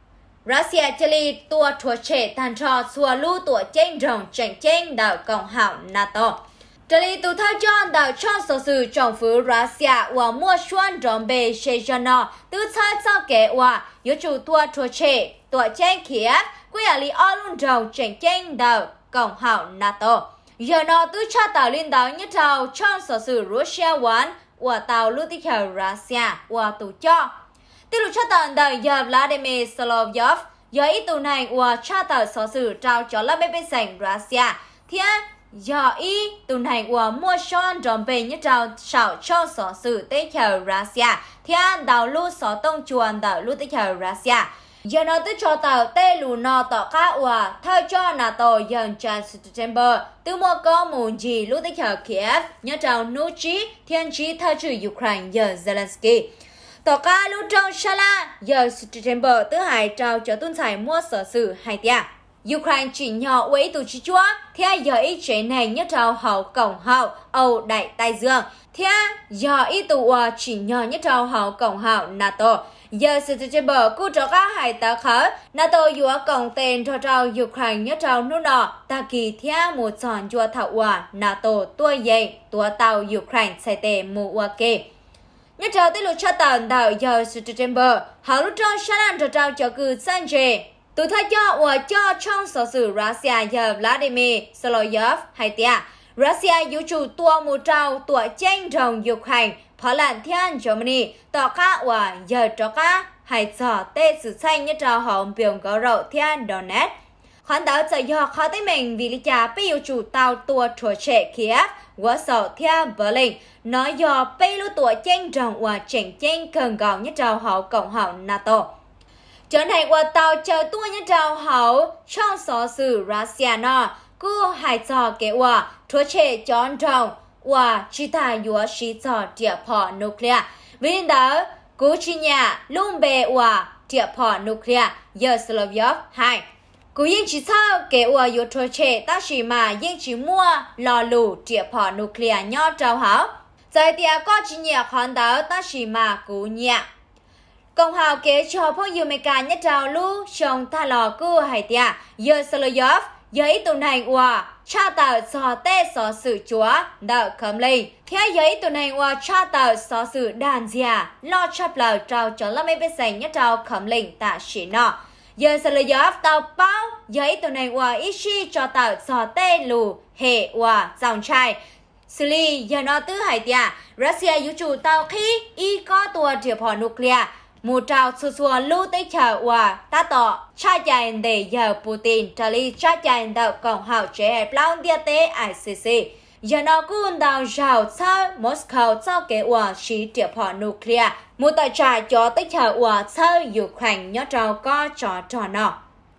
[SPEAKER 1] Russia chê li tua thua trẻ tàn trò xua lưu tụa chênh rồng chênh đầu cộng hào NATO这里都他讲到创设是政府 Russia 和莫选准备谁着呢？都猜测给我有主多出去多挣钱，贵亚里奥伦州挣到共好 NATO。giờ nó都查到领导一招创设是 Russia one 我到路地球 Russia 我都叫。từ lúc查到giờ Vladimir Solovyov giờ ít tuần này 我查到设是招cho là bên sành Russia thiên giờ ý tuần này của mua son trồng bề như trào sảo cho sở sự tế chờ Russia thiên đào lưu sở tông chuồn đào lưu tế chờ Russia giờ nó tới cho tàu tê lù nọ tỏ cá hòa thay cho NATO dần tràn September từ mua có mùn gì lưu tế chờ Kiev như trào nô trí thiên trí thay trừ Ukraine giờ Zelensky tỏ cá lưu trong Shala giờ September từ hải trào cho tuần giải mua sở sự hai tia Ukraine chỉ nhỏ với tổ chức chúa theo giờ ý chế này nhất trào hậu cổng hậu Âu Đại Tây Dương theo giờ ý tụ chỉ nhỏ nhất trào hậu cổng hậu NATO giờ sự chế bờ cụ cho các hải tờ khởi NATO dùa cổng tên cho trào Ukraine nhất trào nô nọ ta kỳ theo một tròn chùa thảo hòa NATO tua dây tua tàu Ukraine xây tề mù hòa kê nhất trào tới lúc cho tàu đảo giờ sự chế bờ hậu lúc trào xa lan cho trào cho cư san dê tụi thay cho trong sở sử Russia giờ Vladimir Solovyov hay tia Russia yếu chủ tua một trào tua tranh rồng Ukraine phá lạn thiên Germany tỏ cá và giờ cho cá hay sở tê sự xanh như trào hồng biểu gấu rậu thiên Donetsk khoản đảo giờ do khó tới mình vì lý trả bị yếu chủ tàu tua trùa trẻ Kiev của sở thiên Berlin nói do bị lưu tua tranh rồng và tranh cần gạo như trào hậu cộng hậu NATO trở thành qua tàu chờ tua như trào hậu trong sở sử Russia nọ cứ hai trò kế hòa thua trẻ chọn trồng và chỉ ta yếu sĩ trò địa phỏ nuclear vì đó cứ chỉ nhà luôn bề hòa địa phỏ nuclear giờ Solovyov 2 cứ yên chỉ sao kế hòa yếu thua trẻ ta chỉ mà yên chỉ mua lò lù địa phỏ nuclear nhỏ trào hậu tại địa có chỉ nhà khoản đó ta chỉ mà cứ nhà cộng hào kế cho phong yêu meka nhất trào lưu trong ta lò cư hải tia giờ Solovyov giờ ít tuần hành hòa cha tờ sở tê sở sử chúa đợi khẩm linh theo giờ ít tuần hành hòa cha tờ sở sử đàn dìa lo chắp lờ trào cho lâm bê sành nhất trào khẩm linh tạ sĩ nọ giờ Solovyov tàu bao giờ ít tuần hành hòa ít chi cho tờ sở tê lù hệ hòa dòng trai xử lý giờ nó tứ hải tia Russia yếu chủ tàu khí y có tua địa phỏ nuclear một trào xua lưu tới chờ và ta tỏ cha chạy để giờ Putin trả lý cha chạy đạo cộng hào chế plan địa tế ICC giờ nó cũng đào rào sau Moscow sau kế hòa sĩ địa phỏ nuclear một tài trả cho tới chờ hòa sau Ukraine nhớ trào có trò nọ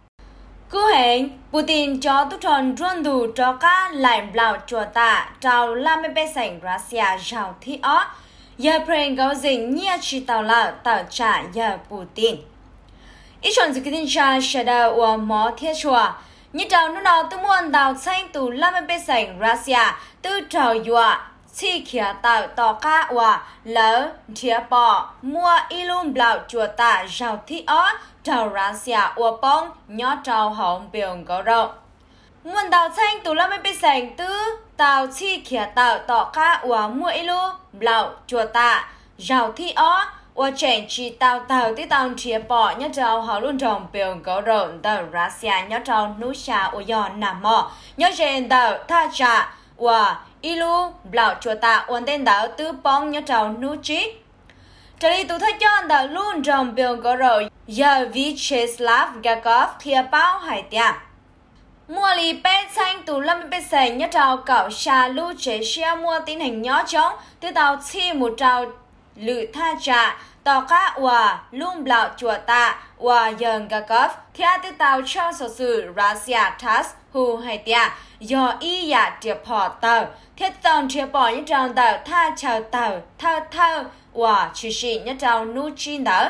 [SPEAKER 1] Cô hẹn Putin cho tốt tròn rôn đủ cho các lại bảo chùa ta trào làm bê sảnh Russia rào thi ớt giờ Ukraine có dính nhia chỉ tàu là tàu trả giờ Putin. Ít chọn dự kiến trả sẽ đào ở mỏ thiết chùa. Như tàu nó nào từ muôn đào xanh từ làm bê sảnh Russia từ tàu dùa chi khía tạo tỏ cá và lỡ thịa bỏ mua ilum blau chùa ta rào thi ó trào Russia và bóng nhỏ trào hồng biểu gấu rộng. Nguồn đào xanh tù lâm bị sành tư tàu chi khía tạo tỏ cá và mua ilum blau chùa ta rào thi ó và chèn chỉ tàu tí tàu thịa bỏ nhỏ trào hồng luôn rộng biểu gấu rộng tàu Russia nhỏ trào nú xa và giò nằm mò nhỏ chèn tàu tha trả và ilu blau chùa ta ổn định đảo tứ bóng nhớ trào nụ chí. Trở đi tụ thách chọn đảo luôn trong biểu gõ rồi giờ Vyacheslav Gagov thịa báo hải tiạ. Mua lì bê xanh tụ lâm bê xanh nhớ trào cảo xa lưu chế xe mua tín hình nhỏ trống tư tàu chi một trào lự tha trả tỏ cá và luôn blau chùa ta và dần Gagov thịa tư tàu cho sở sự Russia TASS hù hải tiạ do y dạ tiệp họ tàu thiết tàu tiệp bỏ những trào tàu tha chào tàu thơ và chỉ sĩ những trào nụ chín đó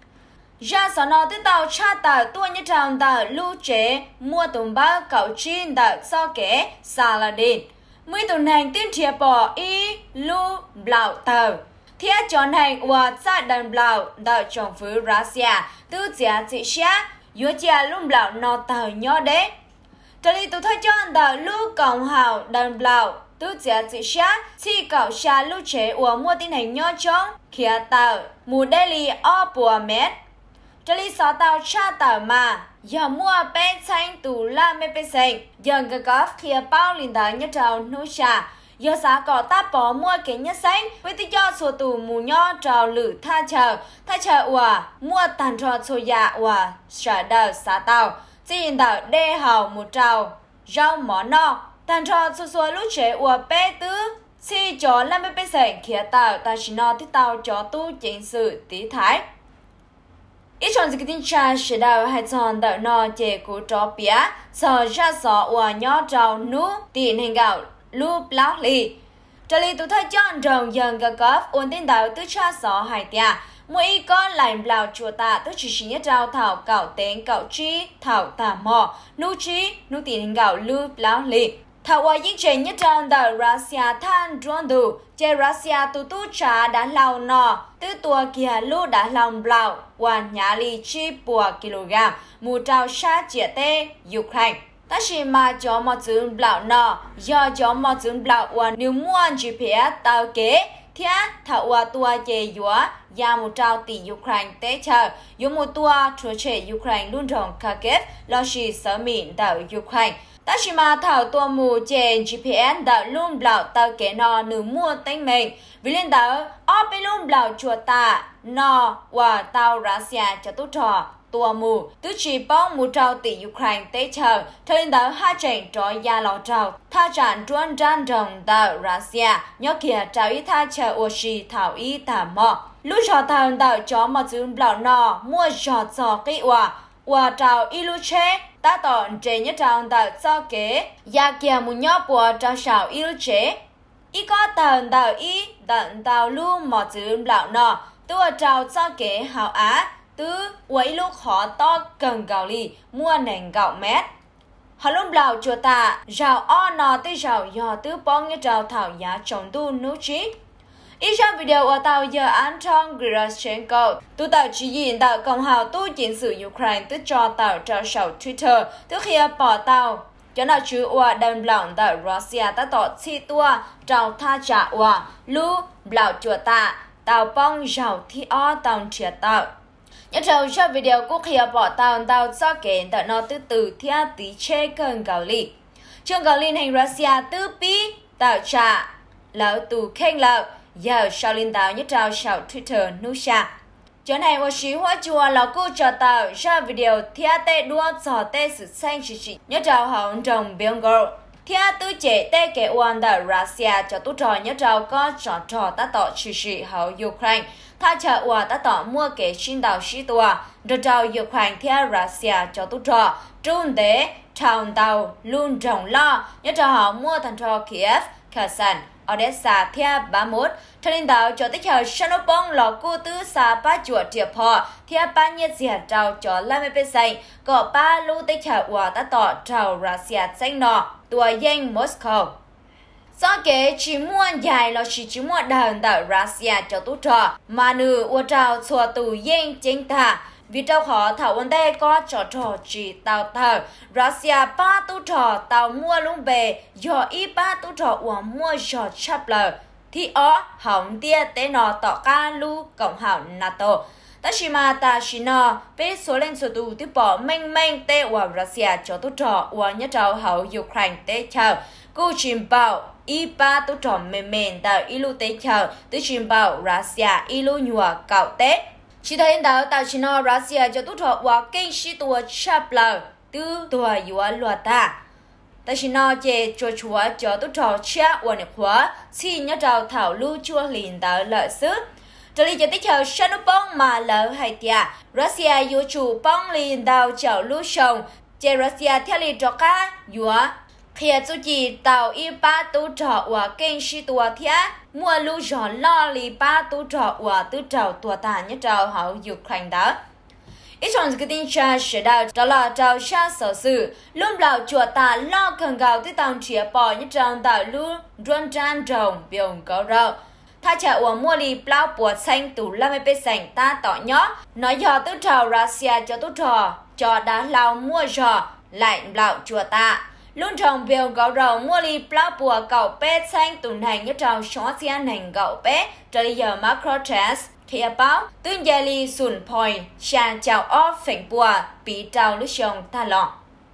[SPEAKER 1] ra sở nó tư tàu cha tàu tua những trào tàu lưu chế mua tùm bao cậu chín tàu so kế Saladin mới tuần hành tin tiệp bỏ y lưu blau tàu thiết chọn hành và ra đàn blau tàu trong phía Russia tư giá trị xa yếu chia luôn blau nó tàu nhỏ đấy. Trở đi tụ thay chọn tàu lưu cộng hào đàn blau tư giá trị xa khi cậu xa lưu chế và mua tin hành nhỏ trống khía tàu mù đê lì o bùa mét. Trở đi xó tàu cha tàu mà giờ mua bê xanh tù la mê bê xanh dần gà góp khía bao linh tàu nhất trào nụ xa giờ xã có ta bỏ mua cái nhất xanh với tí cho số tù mù nhỏ trào lử tha chờ và mua tàn trò số dạ và sở đào xã tàu chỉ hình tàu đê hào một trào rau mỏ no tàn trò số lúc chế và bê tứ si cho làm bê sảnh khía tàu ta chỉ nó tí tàu cho tu chính sự tí thái ít chọn gì cái tin cha sẽ đào hay chọn tàu nó chế của trò bía sở ra sở và nhỏ trào nú tiền hình gạo lúc láo lì trở lý tụ thay chọn rồng dần gà góp ổn tin tàu tứ cha sở hải tia mỗi con lại blau chùa ta tức chỉ xin nhất trao thảo cạo tên cạo chi thảo tà mò nu chi nu tiền hình gạo lưu láo lì thảo qua những chuyện nhất trao tàu Russia than drone đủ chế Russia tụ tu trà đã lao nọ tư tua kia lưu đã lòng blau và nhà lì chi bùa kg mù trao xa chia tê Ukraine ta chỉ mà cho một chữ blau nọ do cho một chữ blau và nếu muốn GPS tàu kế thì thảo qua tua chế yếu và một trao tỷ Ukraine tế chờ dùng một tua chúa trẻ Ukraine luôn rộng Kharkiv lo chỉ sở mịn đảo Ukraine ta chỉ mà thảo tua mù trên GPS đảo luôn blau tàu kế nọ nữ mua tính mình vì liên đảo ở bên luôn blau chùa ta nọ và tàu Russia cho tốt trò tua mù tứ chỉ bóng một trao tỷ Ukraine tế chờ thời liên đảo hai trận trói gia lò trao tha trạng truân tràn rồng đảo Russia nhớ kia trao ý tha chờ ô xì thảo ý tà mò lúc trò thảo đảo cho một chữ blau nọ mua giọt giọt kỹ và trao ý lưu chế ta tỏn chế nhất trao đảo cho kế gia kia một nhó bùa trao xảo ý lưu chế ý có tàu đảo ý tận tàu lưu một chữ blau nọ tua trao cho kế hào á tứ quấy lúc khó to cần gạo lì mua nền gạo mét họ lúc blau chùa ta rào o nọ tới rào dò tứ bóng như rào thảo giá trồng tu nú trí ít trong video ở tàu giờ Anton Grashchenko tu tạo chỉ nhìn tạo cộng hào tu chiến sự Ukraine tức cho tàu cho sầu Twitter tức khi bỏ tàu cho nào chứ ở đàn blau tại Russia ta tỏ chi tua trào tha trả ở lu blau chùa ta tàu bóng rào thi o tàu triệt tàu nhớ trâu cho video của khi bỏ tàu cho kể tại nó từ thia tí chê cơn gạo lì trường gạo lì hành Russia tư bí tạo trả lão tù khen lợ giờ sau linh tàu nhớ trâu sau Twitter nú xa chỗ này một xíu hóa chùa là cô cho tàu cho video thia tê đua cho tê sự xanh chỉ nhớ trâu hậu trồng biếng gạo thia tư chế tê kể quan tại Russia cho tú trò nhớ trâu có trò ta tỏ chỉ hậu Ukraine tha chờ và ta tỏ mua kế xin đào sĩ tùa rồi trao Ukraine theo Russia cho tú trò trung tế trào tàu luôn trồng lo nhớ cho họ mua thành trò Kiev, Kherson, Odessa theo 31 cho nên tàu cho tích hợp Shanopong lò cô tứ xa ba chuột tiệp họ theo ba nhiệt diệt trào cho la mê bê xanh có ba lưu tích hợp và ta tỏ trào Russia xanh nọ tùa danh Moscow do kế chỉ mua dài là chỉ mua đàn tại Russia cho tốt trò mà nữ ua trào xua tù yên chính thả vì trao khó thảo vấn đề có trò chỉ tàu thờ Russia ba tốt trò tàu mua luôn bề do ý ba tốt trò uống mua trò chấp lờ thì ó hỏng tia tế nó tỏ ca lu cộng hảo NATO ta chỉ mà ta chỉ nó với số lên số tù tiếp bỏ mênh tê của Russia cho tốt trò uống nhất trào hậu Ukraine tế chờ cô chìm bảo y ba tốt trò mềm tạo ilu tế chờ tới chìm bảo Russia ilu nhùa cạo tế chỉ thấy đó ta chỉ nó Russia cho tốt trò uống kinh sĩ tua chấp lờ tư tua yếu luật ta ta chỉ nó chê chúa cho tốt trò cha uống nước hóa chỉ nhất trào thảo lưu chua liền tạo lợi sức trở lại cho tích hợp sân bóng mà lỡ hay tia Russia yếu chủ bóng liền tạo chảo lưu sông chê Russia theo lý cho cá yếu khi chú chỉ tàu y ba tu trò của kinh sĩ tua thia mua lưu gió lo li ba tu trò của tu trò tua ta nhất trò hậu Ukraine đó ít chọn cái tin cha sẽ đào đó là trò cha sở sự luôn bảo chùa ta lo cần gạo tới tàu chia bỏ nhất trò tạo luôn run tràn trồng biểu cầu rau ta chạy uống mua li plau bùa xanh tủ la mê bê sành ta tỏ nhó nói do tu trò Russia cho tu trò cho đá lao mua giò lại bảo chùa ta luôn trồng biểu gạo rau mua li plau bùa cậu bé xanh tủ hành nhất trò xóa xiên hành gạo bé trở đi giờ macro test khi báo tương gia li sùn point xa chào off phèn bùa bị trao lúc xong ta lọ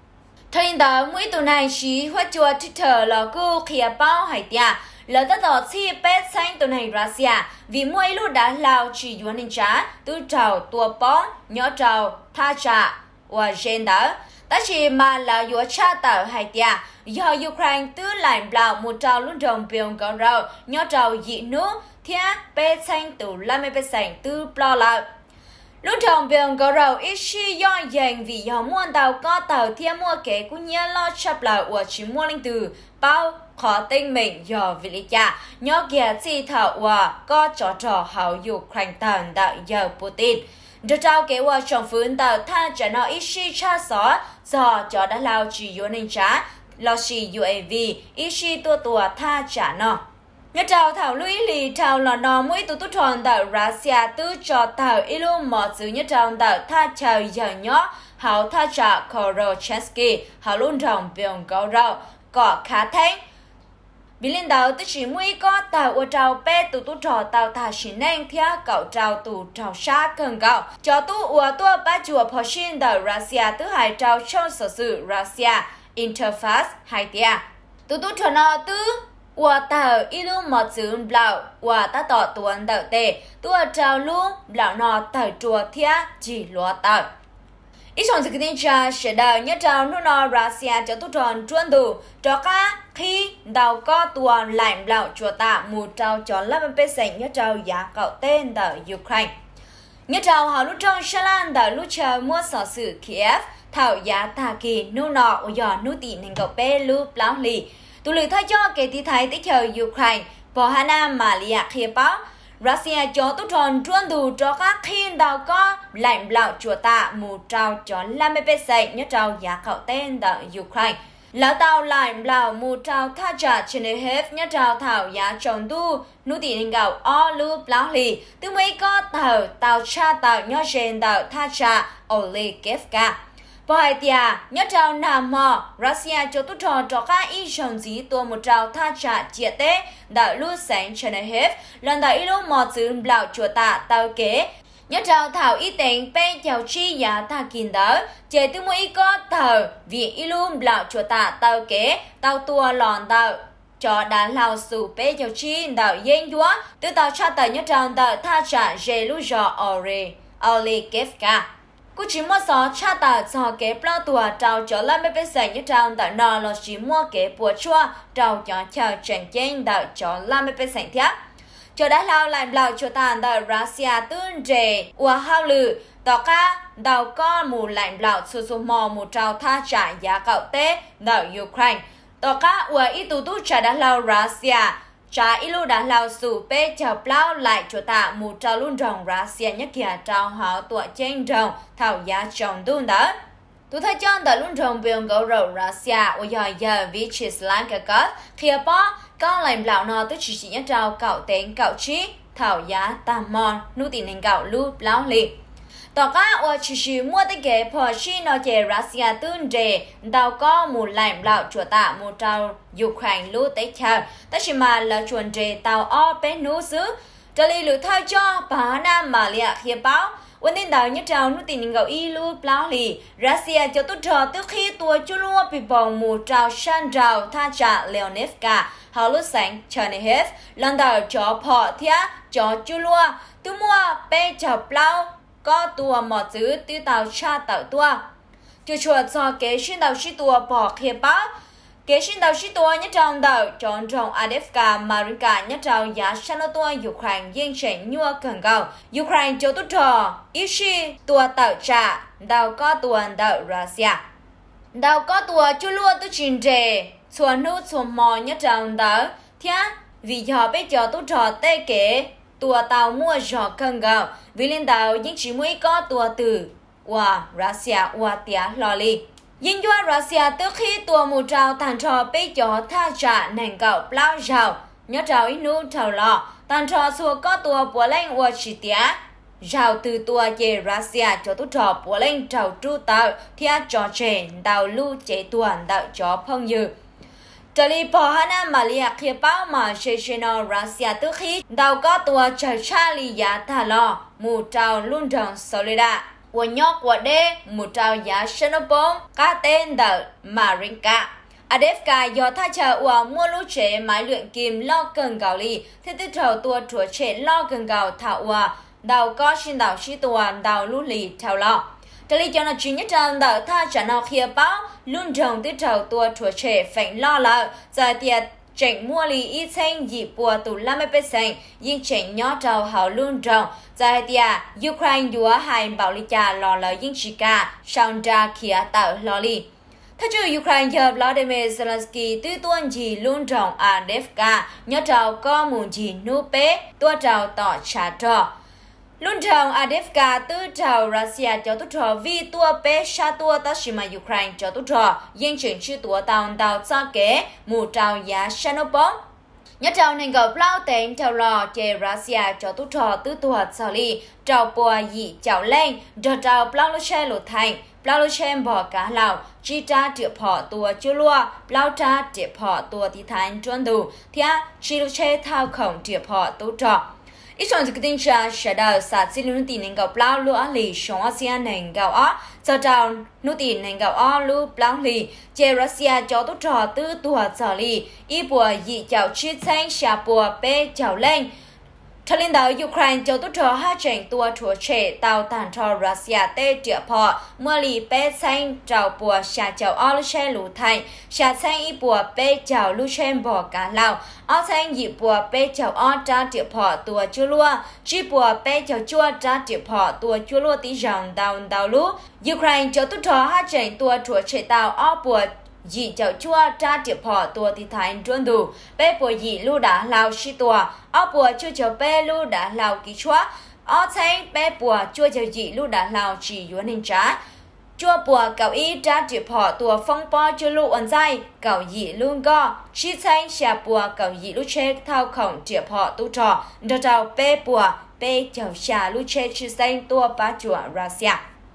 [SPEAKER 1] thời đó mỗi tuần này chỉ hoa chùa Twitter là cô khi báo hải tia là tất cả chi bé xanh tuần này Russia vì mỗi lúc đã lao chỉ yuan nên trả từ trào tua bóng nhỏ trào tha trả và gen đó ta chỉ mà là yuan cha tàu hải tia do Ukraine từ lại bảo một trào luôn trồng biểu gạo rau nhỏ trào dị nước thia bé xanh từ làm bé xanh từ plo lại lúc trồng vườn gạo rau ít khi do dành vì do mua tàu có tàu thia mua kế cũng nhớ lo chấp lại của chỉ mua linh từ bao khó tinh mình do vì lý cha nhớ kia chỉ thảo và có trò hậu Ukraine tàn đạo giờ Putin được trao kế hoạch trong phương tàu tha trả nó ít khi cha xó do cho đã lao chỉ vô nên trả lo chỉ UAV ít khi tua tha trả nó nhớ trao thảo lưu ý lì trao là nó mỗi tụ tròn tại Russia tư cho thảo ilu một sự nhớ trao tại tha chào giờ nhó hảo tha trả Korochensky hảo luôn trồng biển gạo rau có khá thanh bị lên đầu tức chỉ mỗi có tàu ở trao bé tụ trò tàu thả xin nhanh theo cậu trao tụ trao xa cần gạo cho tụ ở tua ba chùa Poshin tại Russia tứ hải trao trong sở sự Russia Interfax hai tia tụ trò nó tứ và tàu ilu một sự bảo và ta tỏ tuần đạo tệ tua trao luôn bảo nó tàu chùa theo chỉ lúa tàu ít chọn sự kiện cha sẽ đào nhất trao nước nó Russia cho tu tròn truân đủ cho cả khi đào có tuần lại bảo chùa ta một trao cho làm bên sảnh nhất trao giá cậu tên ở Ukraine nhất trao họ lúc trong Shalan đã lúc chờ mua sở sự Kiev thảo giá ta kỳ nu nọ ở giờ nu tị nên cậu bé lúc lão lì tụ lì thay cho kể tí thấy tích chờ Ukraine bỏ Hà Nam Malia khi báo Russia cho tu tròn truân đủ cho các khi đào có lạnh lão chùa ta một trao cho làm bê sạch nhất trao giá cậu tên ở Ukraine lão tàu lạnh lão một trao tha trả trên hết nhất trao thảo giá tròn tu nụ tỉ nên gạo o lưu lão lì từ mấy có tàu cha tàu nhỏ trên tàu tha trả Olegevka bởi tia nhất trao nằm mò Russia cho tu tròn cho các ý chồng dí tua một trao tha trả chia tế đã lưu sáng trên hết lần đã ilu một sự lão chùa tạ tàu kế nhất trao thảo ý tính bên chào chi giá ta kín đó chế từ mỗi có thờ vì ilu lão chùa tạ tàu kế tàu tua lòn tàu cho đã lao sủ bên chào chi đạo yên chúa từ tàu cha tàu nhất trao tàu tha trả dê lưu dò Olegevka cô chỉ mua sò cha ta cho kế bao tuổi trao cho lại mấy bên sảnh như trao tại nọ là chỉ mua kế bùa chua trao cho chào chuyển trên đạo cho lại mấy bên sảnh thiáp cho đã lao lại lao cho ta tại Russia tương rề ua hao lử tỏ ca đào con mù lạnh lao su su mò mù trao tha trả giá cậu tế đạo Ukraine tỏ ca ua ít tu trả đã lao Russia cha ilu đã lao sủ pe chào plau lại cho ta một trao luôn rồng Russia nhất kia trao họ tụa trên rồng thảo giá trồng đun đó tu thay chọn tại luôn trong biên gấu rầu Russia ở giờ which is like a khi bỏ con làm lão nó tới chỉ nhất trao cạo tên cạo trí thảo giá tam mòn nu tiền nên cạo lu lão liền tỏ cá ở chỉ mua tới cái phở chi nó chế Russia tương đề đào có một làm lão chùa tạ một trao Ukraine lu tới chờ tất chỉ mà là chuẩn đề tàu ở bên núi xứ trở lại lựa thay cho bà Nam mà liệt hiệp báoวันนี้ดาวnhất trào nút tình gạo y lu plau lì Russia cho tốt trò từ khi tua chú lúa bị bỏng mù trào san trào tha trả Leonevka hào lúc sáng Chernihiv lần đầu cho phò thía cho chú lúa từ mua bê chào plau có tua mọt giữ từ tàu cha tàu tua chú chuột cho kế xin đầu sĩ tua bỏ hiệp báo kế sinh đầu sĩ tua nhất trong đầu chọn trong Adevka Marinka nhất trong giá sang tua Ukraine yên chỉnh nhua cần cầu Ukraine cho tốt trò ishi tua tạo trả đầu có tua đầu Russia đầu có tua chú lua tu trình trề xuân nút xuân mò nhất trong đầu thia vì họ biết cho tốt trò tê kế tua tàu mua giò cần cầu vì liên đạo những chỉ mới có tua từ wa Russia wa tia loli nhưng do Russia từ khi tua một trào tàn trò bị cho tha trả nền gạo plau rào nhớ trào ít nụ trào lọ tàn trò xua có tua bùa lên ua chỉ tía rào từ tua về Russia cho tu trò bùa lên trào tru tạo thia trò trẻ đào lưu chế tuần đạo cho phong dự trở đi bỏ hana Malia khi báo mà Checheno Russia từ khi đào có tua trở cha lì giá thả lọ một trào luôn tròn Solida của nhóc của đê một trào giá Chernobyl cá tên đợt Marinka Adevka do tha chờ của mua lũ chế máy luyện kim lo cần gạo lì thế tiếp trầu tua chúa chế lo cần gạo thảo của đào có xin đào sĩ tuần đào lũ lì theo lọ trở lý cho nó chính nhất trong đợt tha trả nó khía báo luôn trồng tiếp trầu tua chúa chế phải lo lợ giải tiệt chỉnh mua lì y chênh dịp bùa tù 50% nhưng chỉnh nhỏ trầu hảo luôn trồng giải tiệt Ukraine dùa hai bảo lý cha lo lợ nhưng chỉ cả sang ra khía tạo lo lì theo chủ Ukraine giờ Vladimir Zelensky tư tuân gì luôn trồng Adevka nhỏ trầu có muốn gì nụ bế tua trầu tỏ trả trò luôn trồng Adevka tư trầu Russia cho tốt trò vì tua bế xa tua ta xì mà Ukraine cho tốt trò nhưng chuyển chữ tua tàu cho kế mù trầu giá Chernobyl nhớ trầu nên gặp lao tên trầu lò chê Russia cho tốt trò tư tua sau li trầu bùa dị chào lên cho trầu plau lô xe lụt thành plau lô xe bỏ cá lào chi tra triệu phỏ tua chú lua plau tra triệu phỏ tua tí thành chuan đủ thia chi lô xe thao khổng triệu phỏ tốt trò ít chọn sự tin cha sẽ đào sát xin luôn tin nên gặp plau lúa lì sống ASEAN nên gặp ó cho trào nút tin nên gặp ó lúa plau lì che Russia cho tốt trò tư tua trở lì y bùa dị chào chi xanh xà bùa bê chào lên Theo lãnh đạo Ukraine cho tốt trò hai trận tua chúa trẻ tàu tàn trò Russia tê triệu phò mua lì bê xanh trào bùa xà chào ó lưu xe lũ thành xà xanh y bùa bê chào lưu chen bò cá lào ó xanh dịp bùa bê chào ó tra triệu phò tua chua lua chi bùa bê chào chua tra triệu phò tua chua lua tí rồng đào lũ Ukraine cho tốt trò hai trận tua chúa trẻ tàu ó bùa dị chào chua tra triệu phò tua tí thành truân đủ bê bùa dị lưu đá lao xí tua ó bùa chua chào bê lưu đá lao ký chua ó xanh bê bùa chua chào dị lưu đá lao chỉ yuan hình trá chua bùa cậu y tra triệu phò tua phong po chua lưu ẩn dai cậu dị lưu go chi xanh xà bùa cậu dị lưu chê thao khổng triệu phò tu trò đờ trào bê bùa bê chào xà lưu chê chi xanh tua ba chùa Russia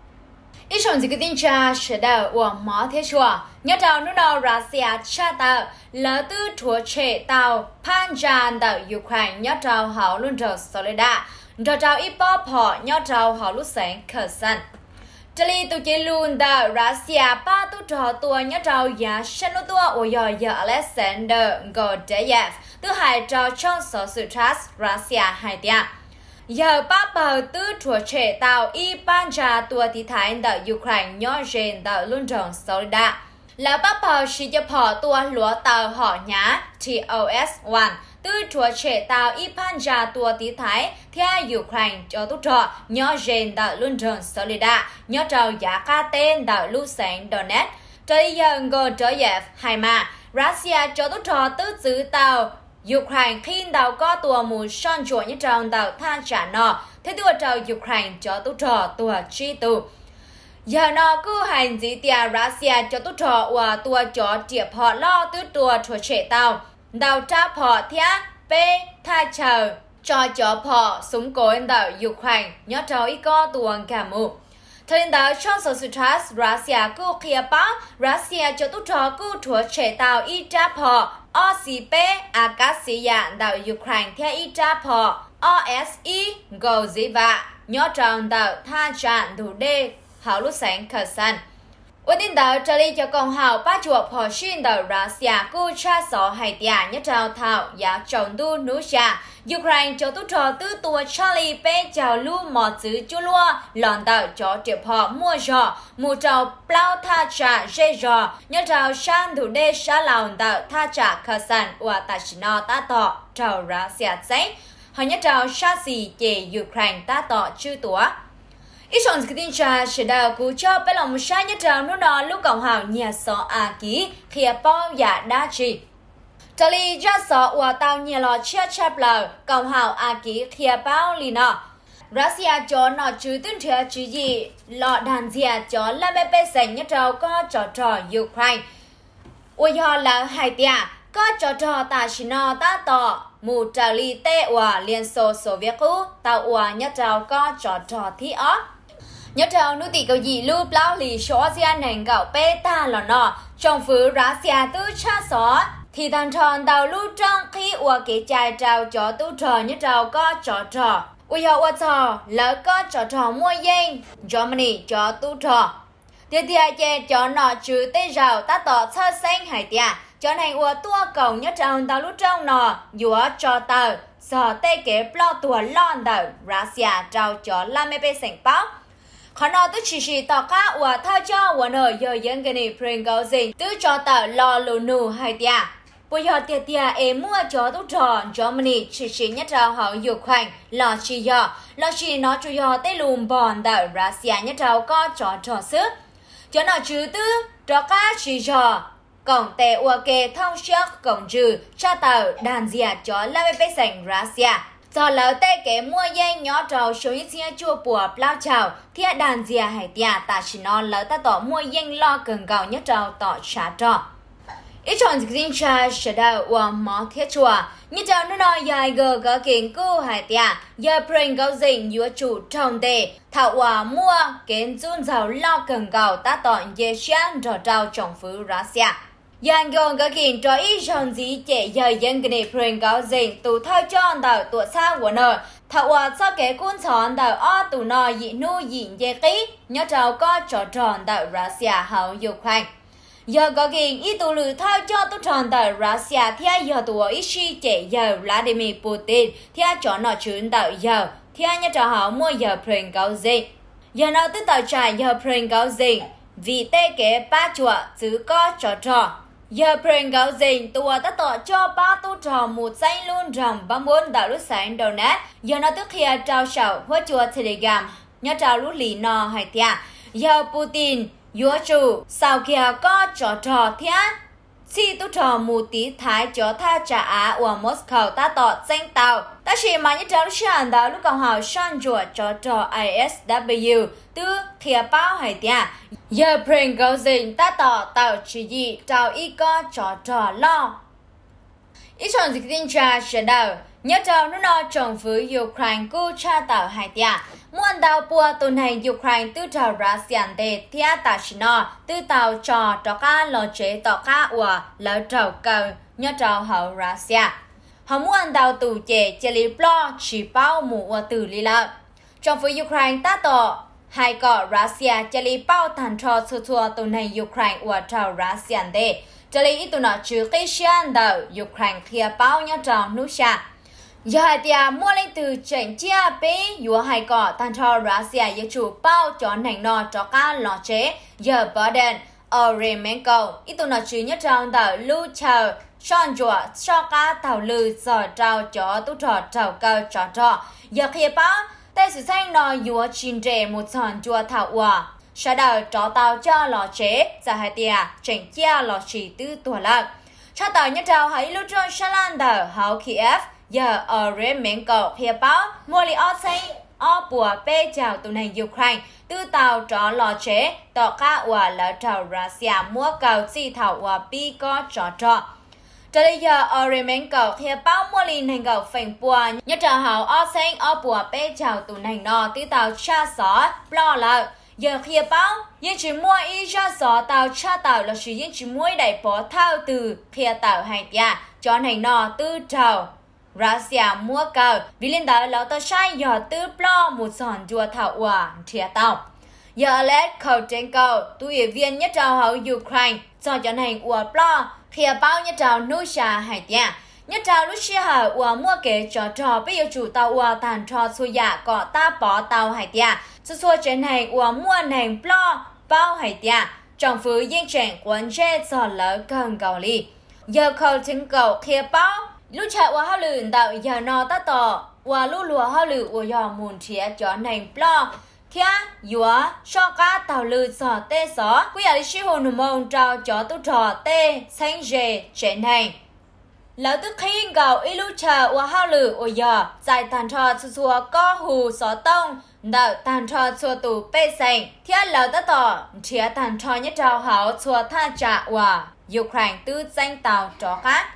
[SPEAKER 1] ít chọn gì cái tin cha sẽ đào của mỏ thế chùa nhớ tàu nước nào Russia cha tàu lỡ tư chúa trẻ tàu Panjan tàu Ukraine nhớ tàu họ luôn trở Solida nhớ tàu ít bó họ nhớ tàu họ lúc sáng khởi sân Trả lý tụ chế luôn tàu Russia ba tu trò tua nhớ tàu giá sân tua ở giờ Alexander Gordeyev thứ hai trò trong sở sự trust Russia hai tia giờ ba bờ tư chúa trẻ tàu y ban trà tua tí thái tại Ukraine nhỏ rền tại luôn tròn Solida là ba bờ chỉ cho họ tua lúa tàu họ nhá TOS1 tư chúa trẻ tàu y ban trà tua tí thái theo Ukraine cho tốt trò nhỏ rền tại luôn tròn Solida nhỏ trầu giá ca tên tại lưu sáng Donetsk tới giờ ngồi trở dẹp hai mà Russia cho tốt trò tư giữ tàu Ukraine khi đầu có tua mù son chuột như trong tàu than trả nọ thế tua trào Ukraine cho tốt trò tua chi tù giờ nó cứ hành gì tia Russia cho tu trò và tua chó tiệp họ lo tứ tua chùa trẻ tàu đào tra họ thia pe tha chờ cho chó họ súng cối đảo Ukraine nhớ trâu ít có tuồng cả mù. Thời đó trong số sự trách Russia cứ khía báo Russia cho tu trò cứ chùa trẻ tàu ít tra họ OCP Akasia đảo Ukraine theo ít tra họ OSE Goziva nhớ trâu đảo tha chạn đủ đê hảo lúc sáng khởi sân. Ở tin đó trở lại cho công hào ba chuộc họ xin đảo Russia cú cha sổ hay tia nhất trao thảo giá trồng đu núi xa Ukraine cho tu trò tư tua Charlie bên chào lưu mọt chữ chú lua lòn đảo cho triệp họ mua giò mù trào plau tha trả dây giò nhất trao sang thủ đê xa lòng đảo tha trả khởi sân và ta chỉ nó ta tỏ trào Russia giấy họ nhất trao xa xì chê Ukraine ta tỏ chư tủa. Ít chọn cái tin trà sẽ đào cú cho bé lòng sai nhất trào nó đó lúc cộng hào nhà sọ ký khi bao giả đa trì. Trả lý ra sọ và tàu nhà lò chia chạp lờ cộng hào ký khi bao lì nọ. Russia cho nó chứ tin thừa chứ gì lọ đàn dìa cho là bê bê sành nhất trào có trò Ukraine. Ôi họ là hai tia có trò ta chỉ nó ta tỏ mù trả lý tê và Liên Xô Xô Viết cũ tàu và nhất trào có trò thi ớt. Nhất trào nụ tỷ cầu dị lưu blau lì số ASEAN nền gạo bê ta lò nọ trong phứ Russia tư cha xó thì thằng tròn tàu lưu trong khi ua kế chai trào cho tu trò nhất trào có trò ui họ ua trò lỡ có trò mua danh Germany cho tu trò tiếp theo chê cho nọ chứ tê rào ta tỏ thơ xanh hải tia cho này ua tua cầu nhất trào tàu lưu trong nọ dùa cho tờ sở tê kế blau tua lon tờ Russia trào cho la mê bê sành báo. Khó nó tức chỉ tỏ cá và thao cho và nở giờ dân cái này phên gấu gì tức cho tờ lo lù nù hay tia. Bây giờ tia em mua cho tốt trò Germany chỉ nhất trao họ Ukraine lo chỉ nó chủ yếu tới lùm bòn tờ Russia nhất trao có trò sức. Cho nó chứ tư trò cá chỉ trò cổng tè ua kê thông sắc cổng trừ cho tờ đàn dìa cho la bê sành Russia. Do lỡ tê kế mua dây nhỏ trầu số ít xe chua bùa plau chào thiết đàn dìa hải tia ta chỉ nó lỡ ta tỏ mua dây lo cần gạo nhất trầu tỏ trả trò. Ít chọn dịch tinh trà sẽ đào và mó thiết chùa nhất trầu nó nói dài gờ gỡ kiến cư hải tia giờ prênh gạo dình dùa chủ trồng tê thảo hòa mua kiến dùn giàu lo cần gạo ta tỏ dê sáng trò trao trong phứ Russia. Yang gồm các kiện cho ít chọn gì chế giờ dân cái này phên gạo dình tụ thao chọn đào tụ xa của nợ thảo hòa cho kế cuốn chọn đào o tụ nọ dị nu dị dê ký nhớ trào có tròn đào Russia hậu Ukraine. Giờ có kiện ít tụ lử thao cho tụ tròn đào Russia theo giờ tụ ít si chế giờ Vladimir Putin theo cho nọ chuyến đào giờ theo nhớ trào hậu mua giờ phên gạo dình. Giờ nào tức tàu trải giờ phên gạo dình vì tê kế ba chùa chứ có trò. Giờ phên gạo dình tùa ta tỏ cho ba tu trò một danh luôn rồng ba muốn đạo lúc sáng đầu nát. Giờ nó tức khi trao sầu hỗ chùa Telegram nhớ trao lúc lì nò hay thịa. Giờ Putin dùa chủ sau kia có trò thịa. Si tu trò một tí thái cho tha trả á của Moscow ta tỏ danh tàu. Ta chỉ mà nhớ trao lúc sáng đạo lúc cộng hào son chùa trò ISW tư thịa bao hay thịa. Giờ phên gạo dình ta tỏ tàu chỉ gì trao ý có trò lo. Ít chọn dịch tinh trà sẽ đào nhớ trao nó nó trồng với Ukraine cú cha tàu hai tia. Muôn đào bùa tuần hành Ukraine tư trào Russia tê thia ta chỉ nó tư tàu trò cá lò chế tỏ cá ua lỡ trào cầu nhớ trao hậu Russia. Họ muôn đào tù chế lý blo chỉ bao mũ ua từ lý lợ. Trong với Ukraine ta tỏ hai cọ Russia chỉ lý bao thành trò xua tuần hành Ukraine ua trào Russia tê. Chỉ lý ít tù nó chứ cái xuyên đào Ukraine khía bao nhớ trào nụ xa. Giờ hai tia mua lên từ trận chia bế dùa hai cọ tan cho Russia yêu chủ bao cho nành nọ cho cá lò chế giờ Biden Oremenko ít tụ nó chứ nhất trong tàu lưu chờ son chùa cho cá tàu lư giờ trao cho tụ trò trào cao trò giờ khi báo tay sự xanh nọ dùa chín trẻ một sòn chùa thảo hòa sau đó cho tàu cho lò chế giờ hai tia trận chia lò chỉ tư tuổi lạc cho tàu nhất trao hãy lưu trong Salan tàu hậu Kiev giờ ở rễ miệng cầu hiệp báo mua li ở xây ở bùa bê chào tụ này Ukraine tư tàu trọ lò chế tọ cá ua lỡ tàu Russia mua cầu chi thảo ua bi có trọ. Bây giờ ở rèm cầu khi bao mua linh hành cầu phèn bùa nhất trào hảo ở xanh ở bùa bê chào tụ này nọ tư tàu cha xó lo lợ giờ khi bao yên chỉ mua ý ra xó tàu cha tàu là chỉ yên chỉ mua đại bỏ thao từ khi tàu hành tia cho này nọ tư tàu Russia mua cầu vì liên đạo lão tàu sai giờ tư plo một sòn chùa thảo ua thiệt tàu giờ lẽ khẩu trên cầu tụi viên nhất trào hảo Ukraine cho này ua plo khi bao nhất trào Russia hay tia nhất trào Russia ua mua kế cho bây giờ chủ tàu ua tàn cho xuôi dạ có ta bỏ tàu hay tia xuôi trên này ua mua này plo bao hay tia trong phứ yên chuyển quân chế cho lỡ cần cầu li giờ khẩu trên cầu khi bao lúc chạy ua hao lử tạo giờ nó ta tỏ ua lu lùa hao lử ua giờ muốn chia cho này plo kia dùa cho cá tàu lư sò tê sò quý ở đây hồ nụ mông trao cho tu trò tê xanh rề trên này lão tức khi gạo ít lúc chờ ua hao lử ua giờ dài tàn trò xua có hù sò tông đạo tàn trò xua tù bê xanh kia lão ta tỏ chia tàn trò nhất trao hảo xua tha trả ua Ukraine tư danh tàu trò khác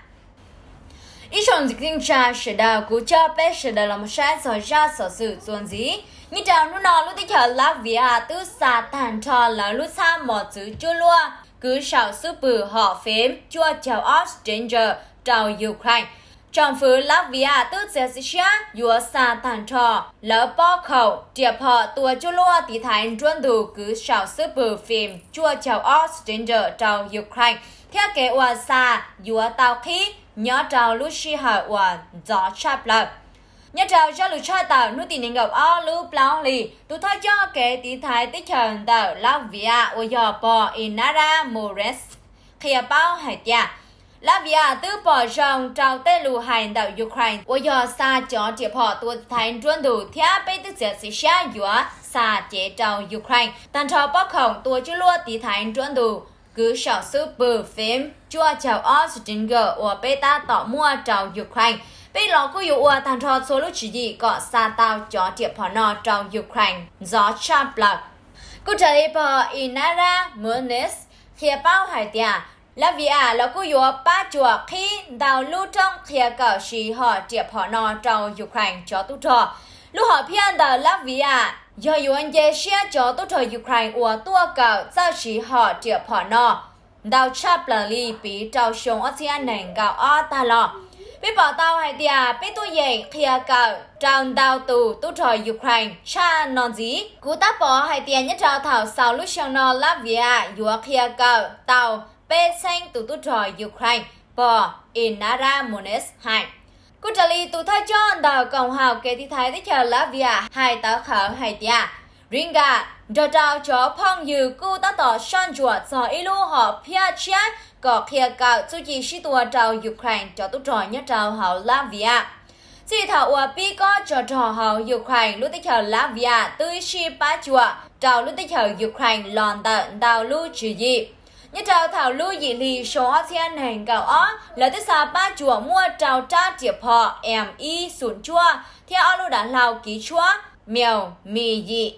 [SPEAKER 1] ý chọn dịch kinh tra sẽ đào cú cho bé sẽ đào làm sai sỏi ra sở sự tuần gì như trào nu nọ lúc tích hợp Latvia tư xa tàn trò là lúc xa một chữ chua lua cứ sảo sư bử họ phếm chua chào Australia trào Ukraine trong phứ Latvia tư Czechia dùa xa tàn trò lỡ bó khẩu tiệp họ tua chua lua tí thái ruân đủ cứ sảo sư bử phếm chua chào Australia trào Ukraine theo kế ua xa dùa tàu khí nhớ trào lúc xí hạ ua gió chạp lợi nhớ trào cho lũ cha tàu nụ tình ngọc ao lũ plau lì tụ thôi cho kế tí thái tích hờn tàu Latvia ua dò bò Inara Mores khi bao hải tia Latvia tư bỏ rồng trào tê lù hành tàu Ukraine ua dò xa cho tiệp họ tụ thái ruân đủ theo bê tư giật xí xa dùa xa chế trào Ukraine tàn trò bó khổng tụ chú lua tí thái ruân đủ cứ sảo sư bờ phím chua chào Australia ở beta tỏ mua trào Ukraine bây lò cô yêu tàn trò số lúc chỉ gì có xa tàu cho tiệp họ nọ trào Ukraine gió chạp lạc cô trời bờ Inara Murnes khi bao hải tia Latvia là cô yêu ba chùa khi đào lưu trong khi cờ sĩ họ tiệp họ nọ trào Ukraine cho tu trò lúc họ phiên đào Latvia do UN chia cho tốt thời Ukraine của tua cờ giao chỉ họ tiệp họ nọ đào chắp là li bị trao xuống ASEAN nền gạo ở ta lọ bị bỏ tàu hay tia bị tôi dậy khi cờ trao đào tù tốt thời Ukraine cha non gì cú ta bỏ hay tia nhất trao thảo sau lúc sang nọ Latvia dùa khi cờ tàu bê xanh từ tốt thời Ukraine bỏ Inara Murnes hai cô trả lời tụ thay cho đào cộng hào kế thị thái tích hợp Latvia hai tàu khởi hay tia Ringa cho trao cho phong dư cô ta tỏ san chuột cho ilu họ phía chia có khía cạo chú chỉ sĩ tua trao Ukraine cho tốt trò nhất trao hảo Latvia chỉ thảo ua bi có cho trò hảo Ukraine lúc tích hợp Latvia tươi si ba chùa trao lúc tích hợp Ukraine lòn tận đào lưu trừ gì nhất trao thảo lưu dị lì số ASEAN hành gạo ó là tích xa ba chùa mua trao tra tiệp họ MI sụn chua theo lưu đã lao ký chúa mèo mì dị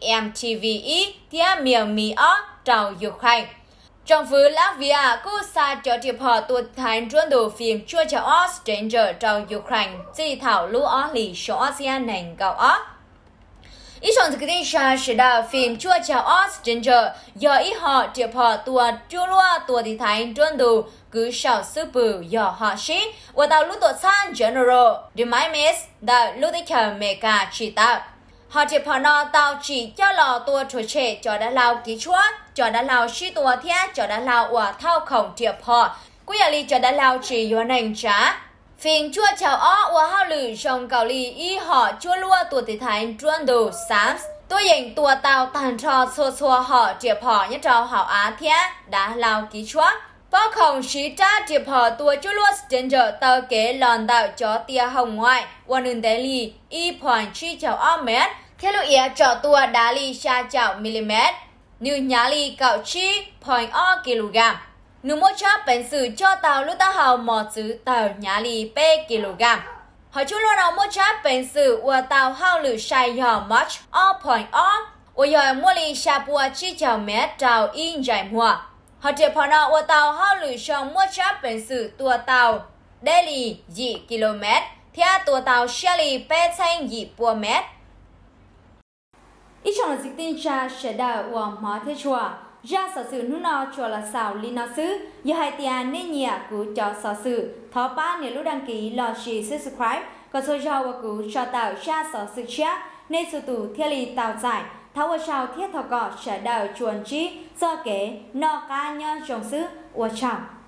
[SPEAKER 1] MTVI theo mèo mì ó trao Ukraine trong phứ Latvia cô xa cho tiệp họ tuột thái ruân đồ phim chua cho Australia trao Ukraine chỉ thảo lưu ó lì số ASEAN hành gạo ó ý chọn thực tin sẽ đào phim chua chào Australia do ý họ tiệp họ tua chua lua tua thì thái ruân đồ cứ sảo sư bử do họ sĩ và tàu lúc tuột san general the mimes đã lúc tích hợp mega chỉ tạo họ tiệp họ nọ tàu chỉ cho lò tua trôi trẻ cho đã lao ký chúa cho đã lao sĩ tua thiết cho đã lao và thao khổng tiệp họ quý ở lý cho đã lao chỉ do nành trả phim chua chào ó và hao lử trong cầu lì y họ chua lua tua thì thái ruân đồ sams tôi dành tua tàu tàn trò xô xô họ tiệp họ nhất trò họ á thiết đã lao ký chúa bao khổng sĩ tra tiệp họ tua chua lua stranger tàu kế lòn tạo cho tia hồng ngoại và nương tế lì y phòn chi chào ó mét theo lưu ý cho tua đá lì xa chào mm như nhá lì cạo chi phòn ó kg nụ mô chấp bánh sử cho tàu lúc ta hào mò chữ tàu nhá lì p kg họ chú lo nào mua cháp bên sự và tàu hao lử sai nhỏ much all point on và giờ mua li sa bùa chi chào mẹ tàu in dài mùa họ tiếp họ nào và tàu hao lử trong mua cháp bên sự tua tàu daily dị km theo tua tàu Shelly pe xanh dị bùa mét ít chọn là dịch tin cha sẽ đào và mở thế chùa ra sở sự nút nào chùa là xào li nào xứ giờ hai tiền nên nhà của cho sở sự thọ ba nếu lúc đăng ký lo chỉ subscribe có số giao và của cho tạo ra sở sự chat nên sự tụ theo li tạo giải tháo vào sao thiết thọ cọ sẽ đào chuồn trí do kế nọ cá nhân trong xứ và chào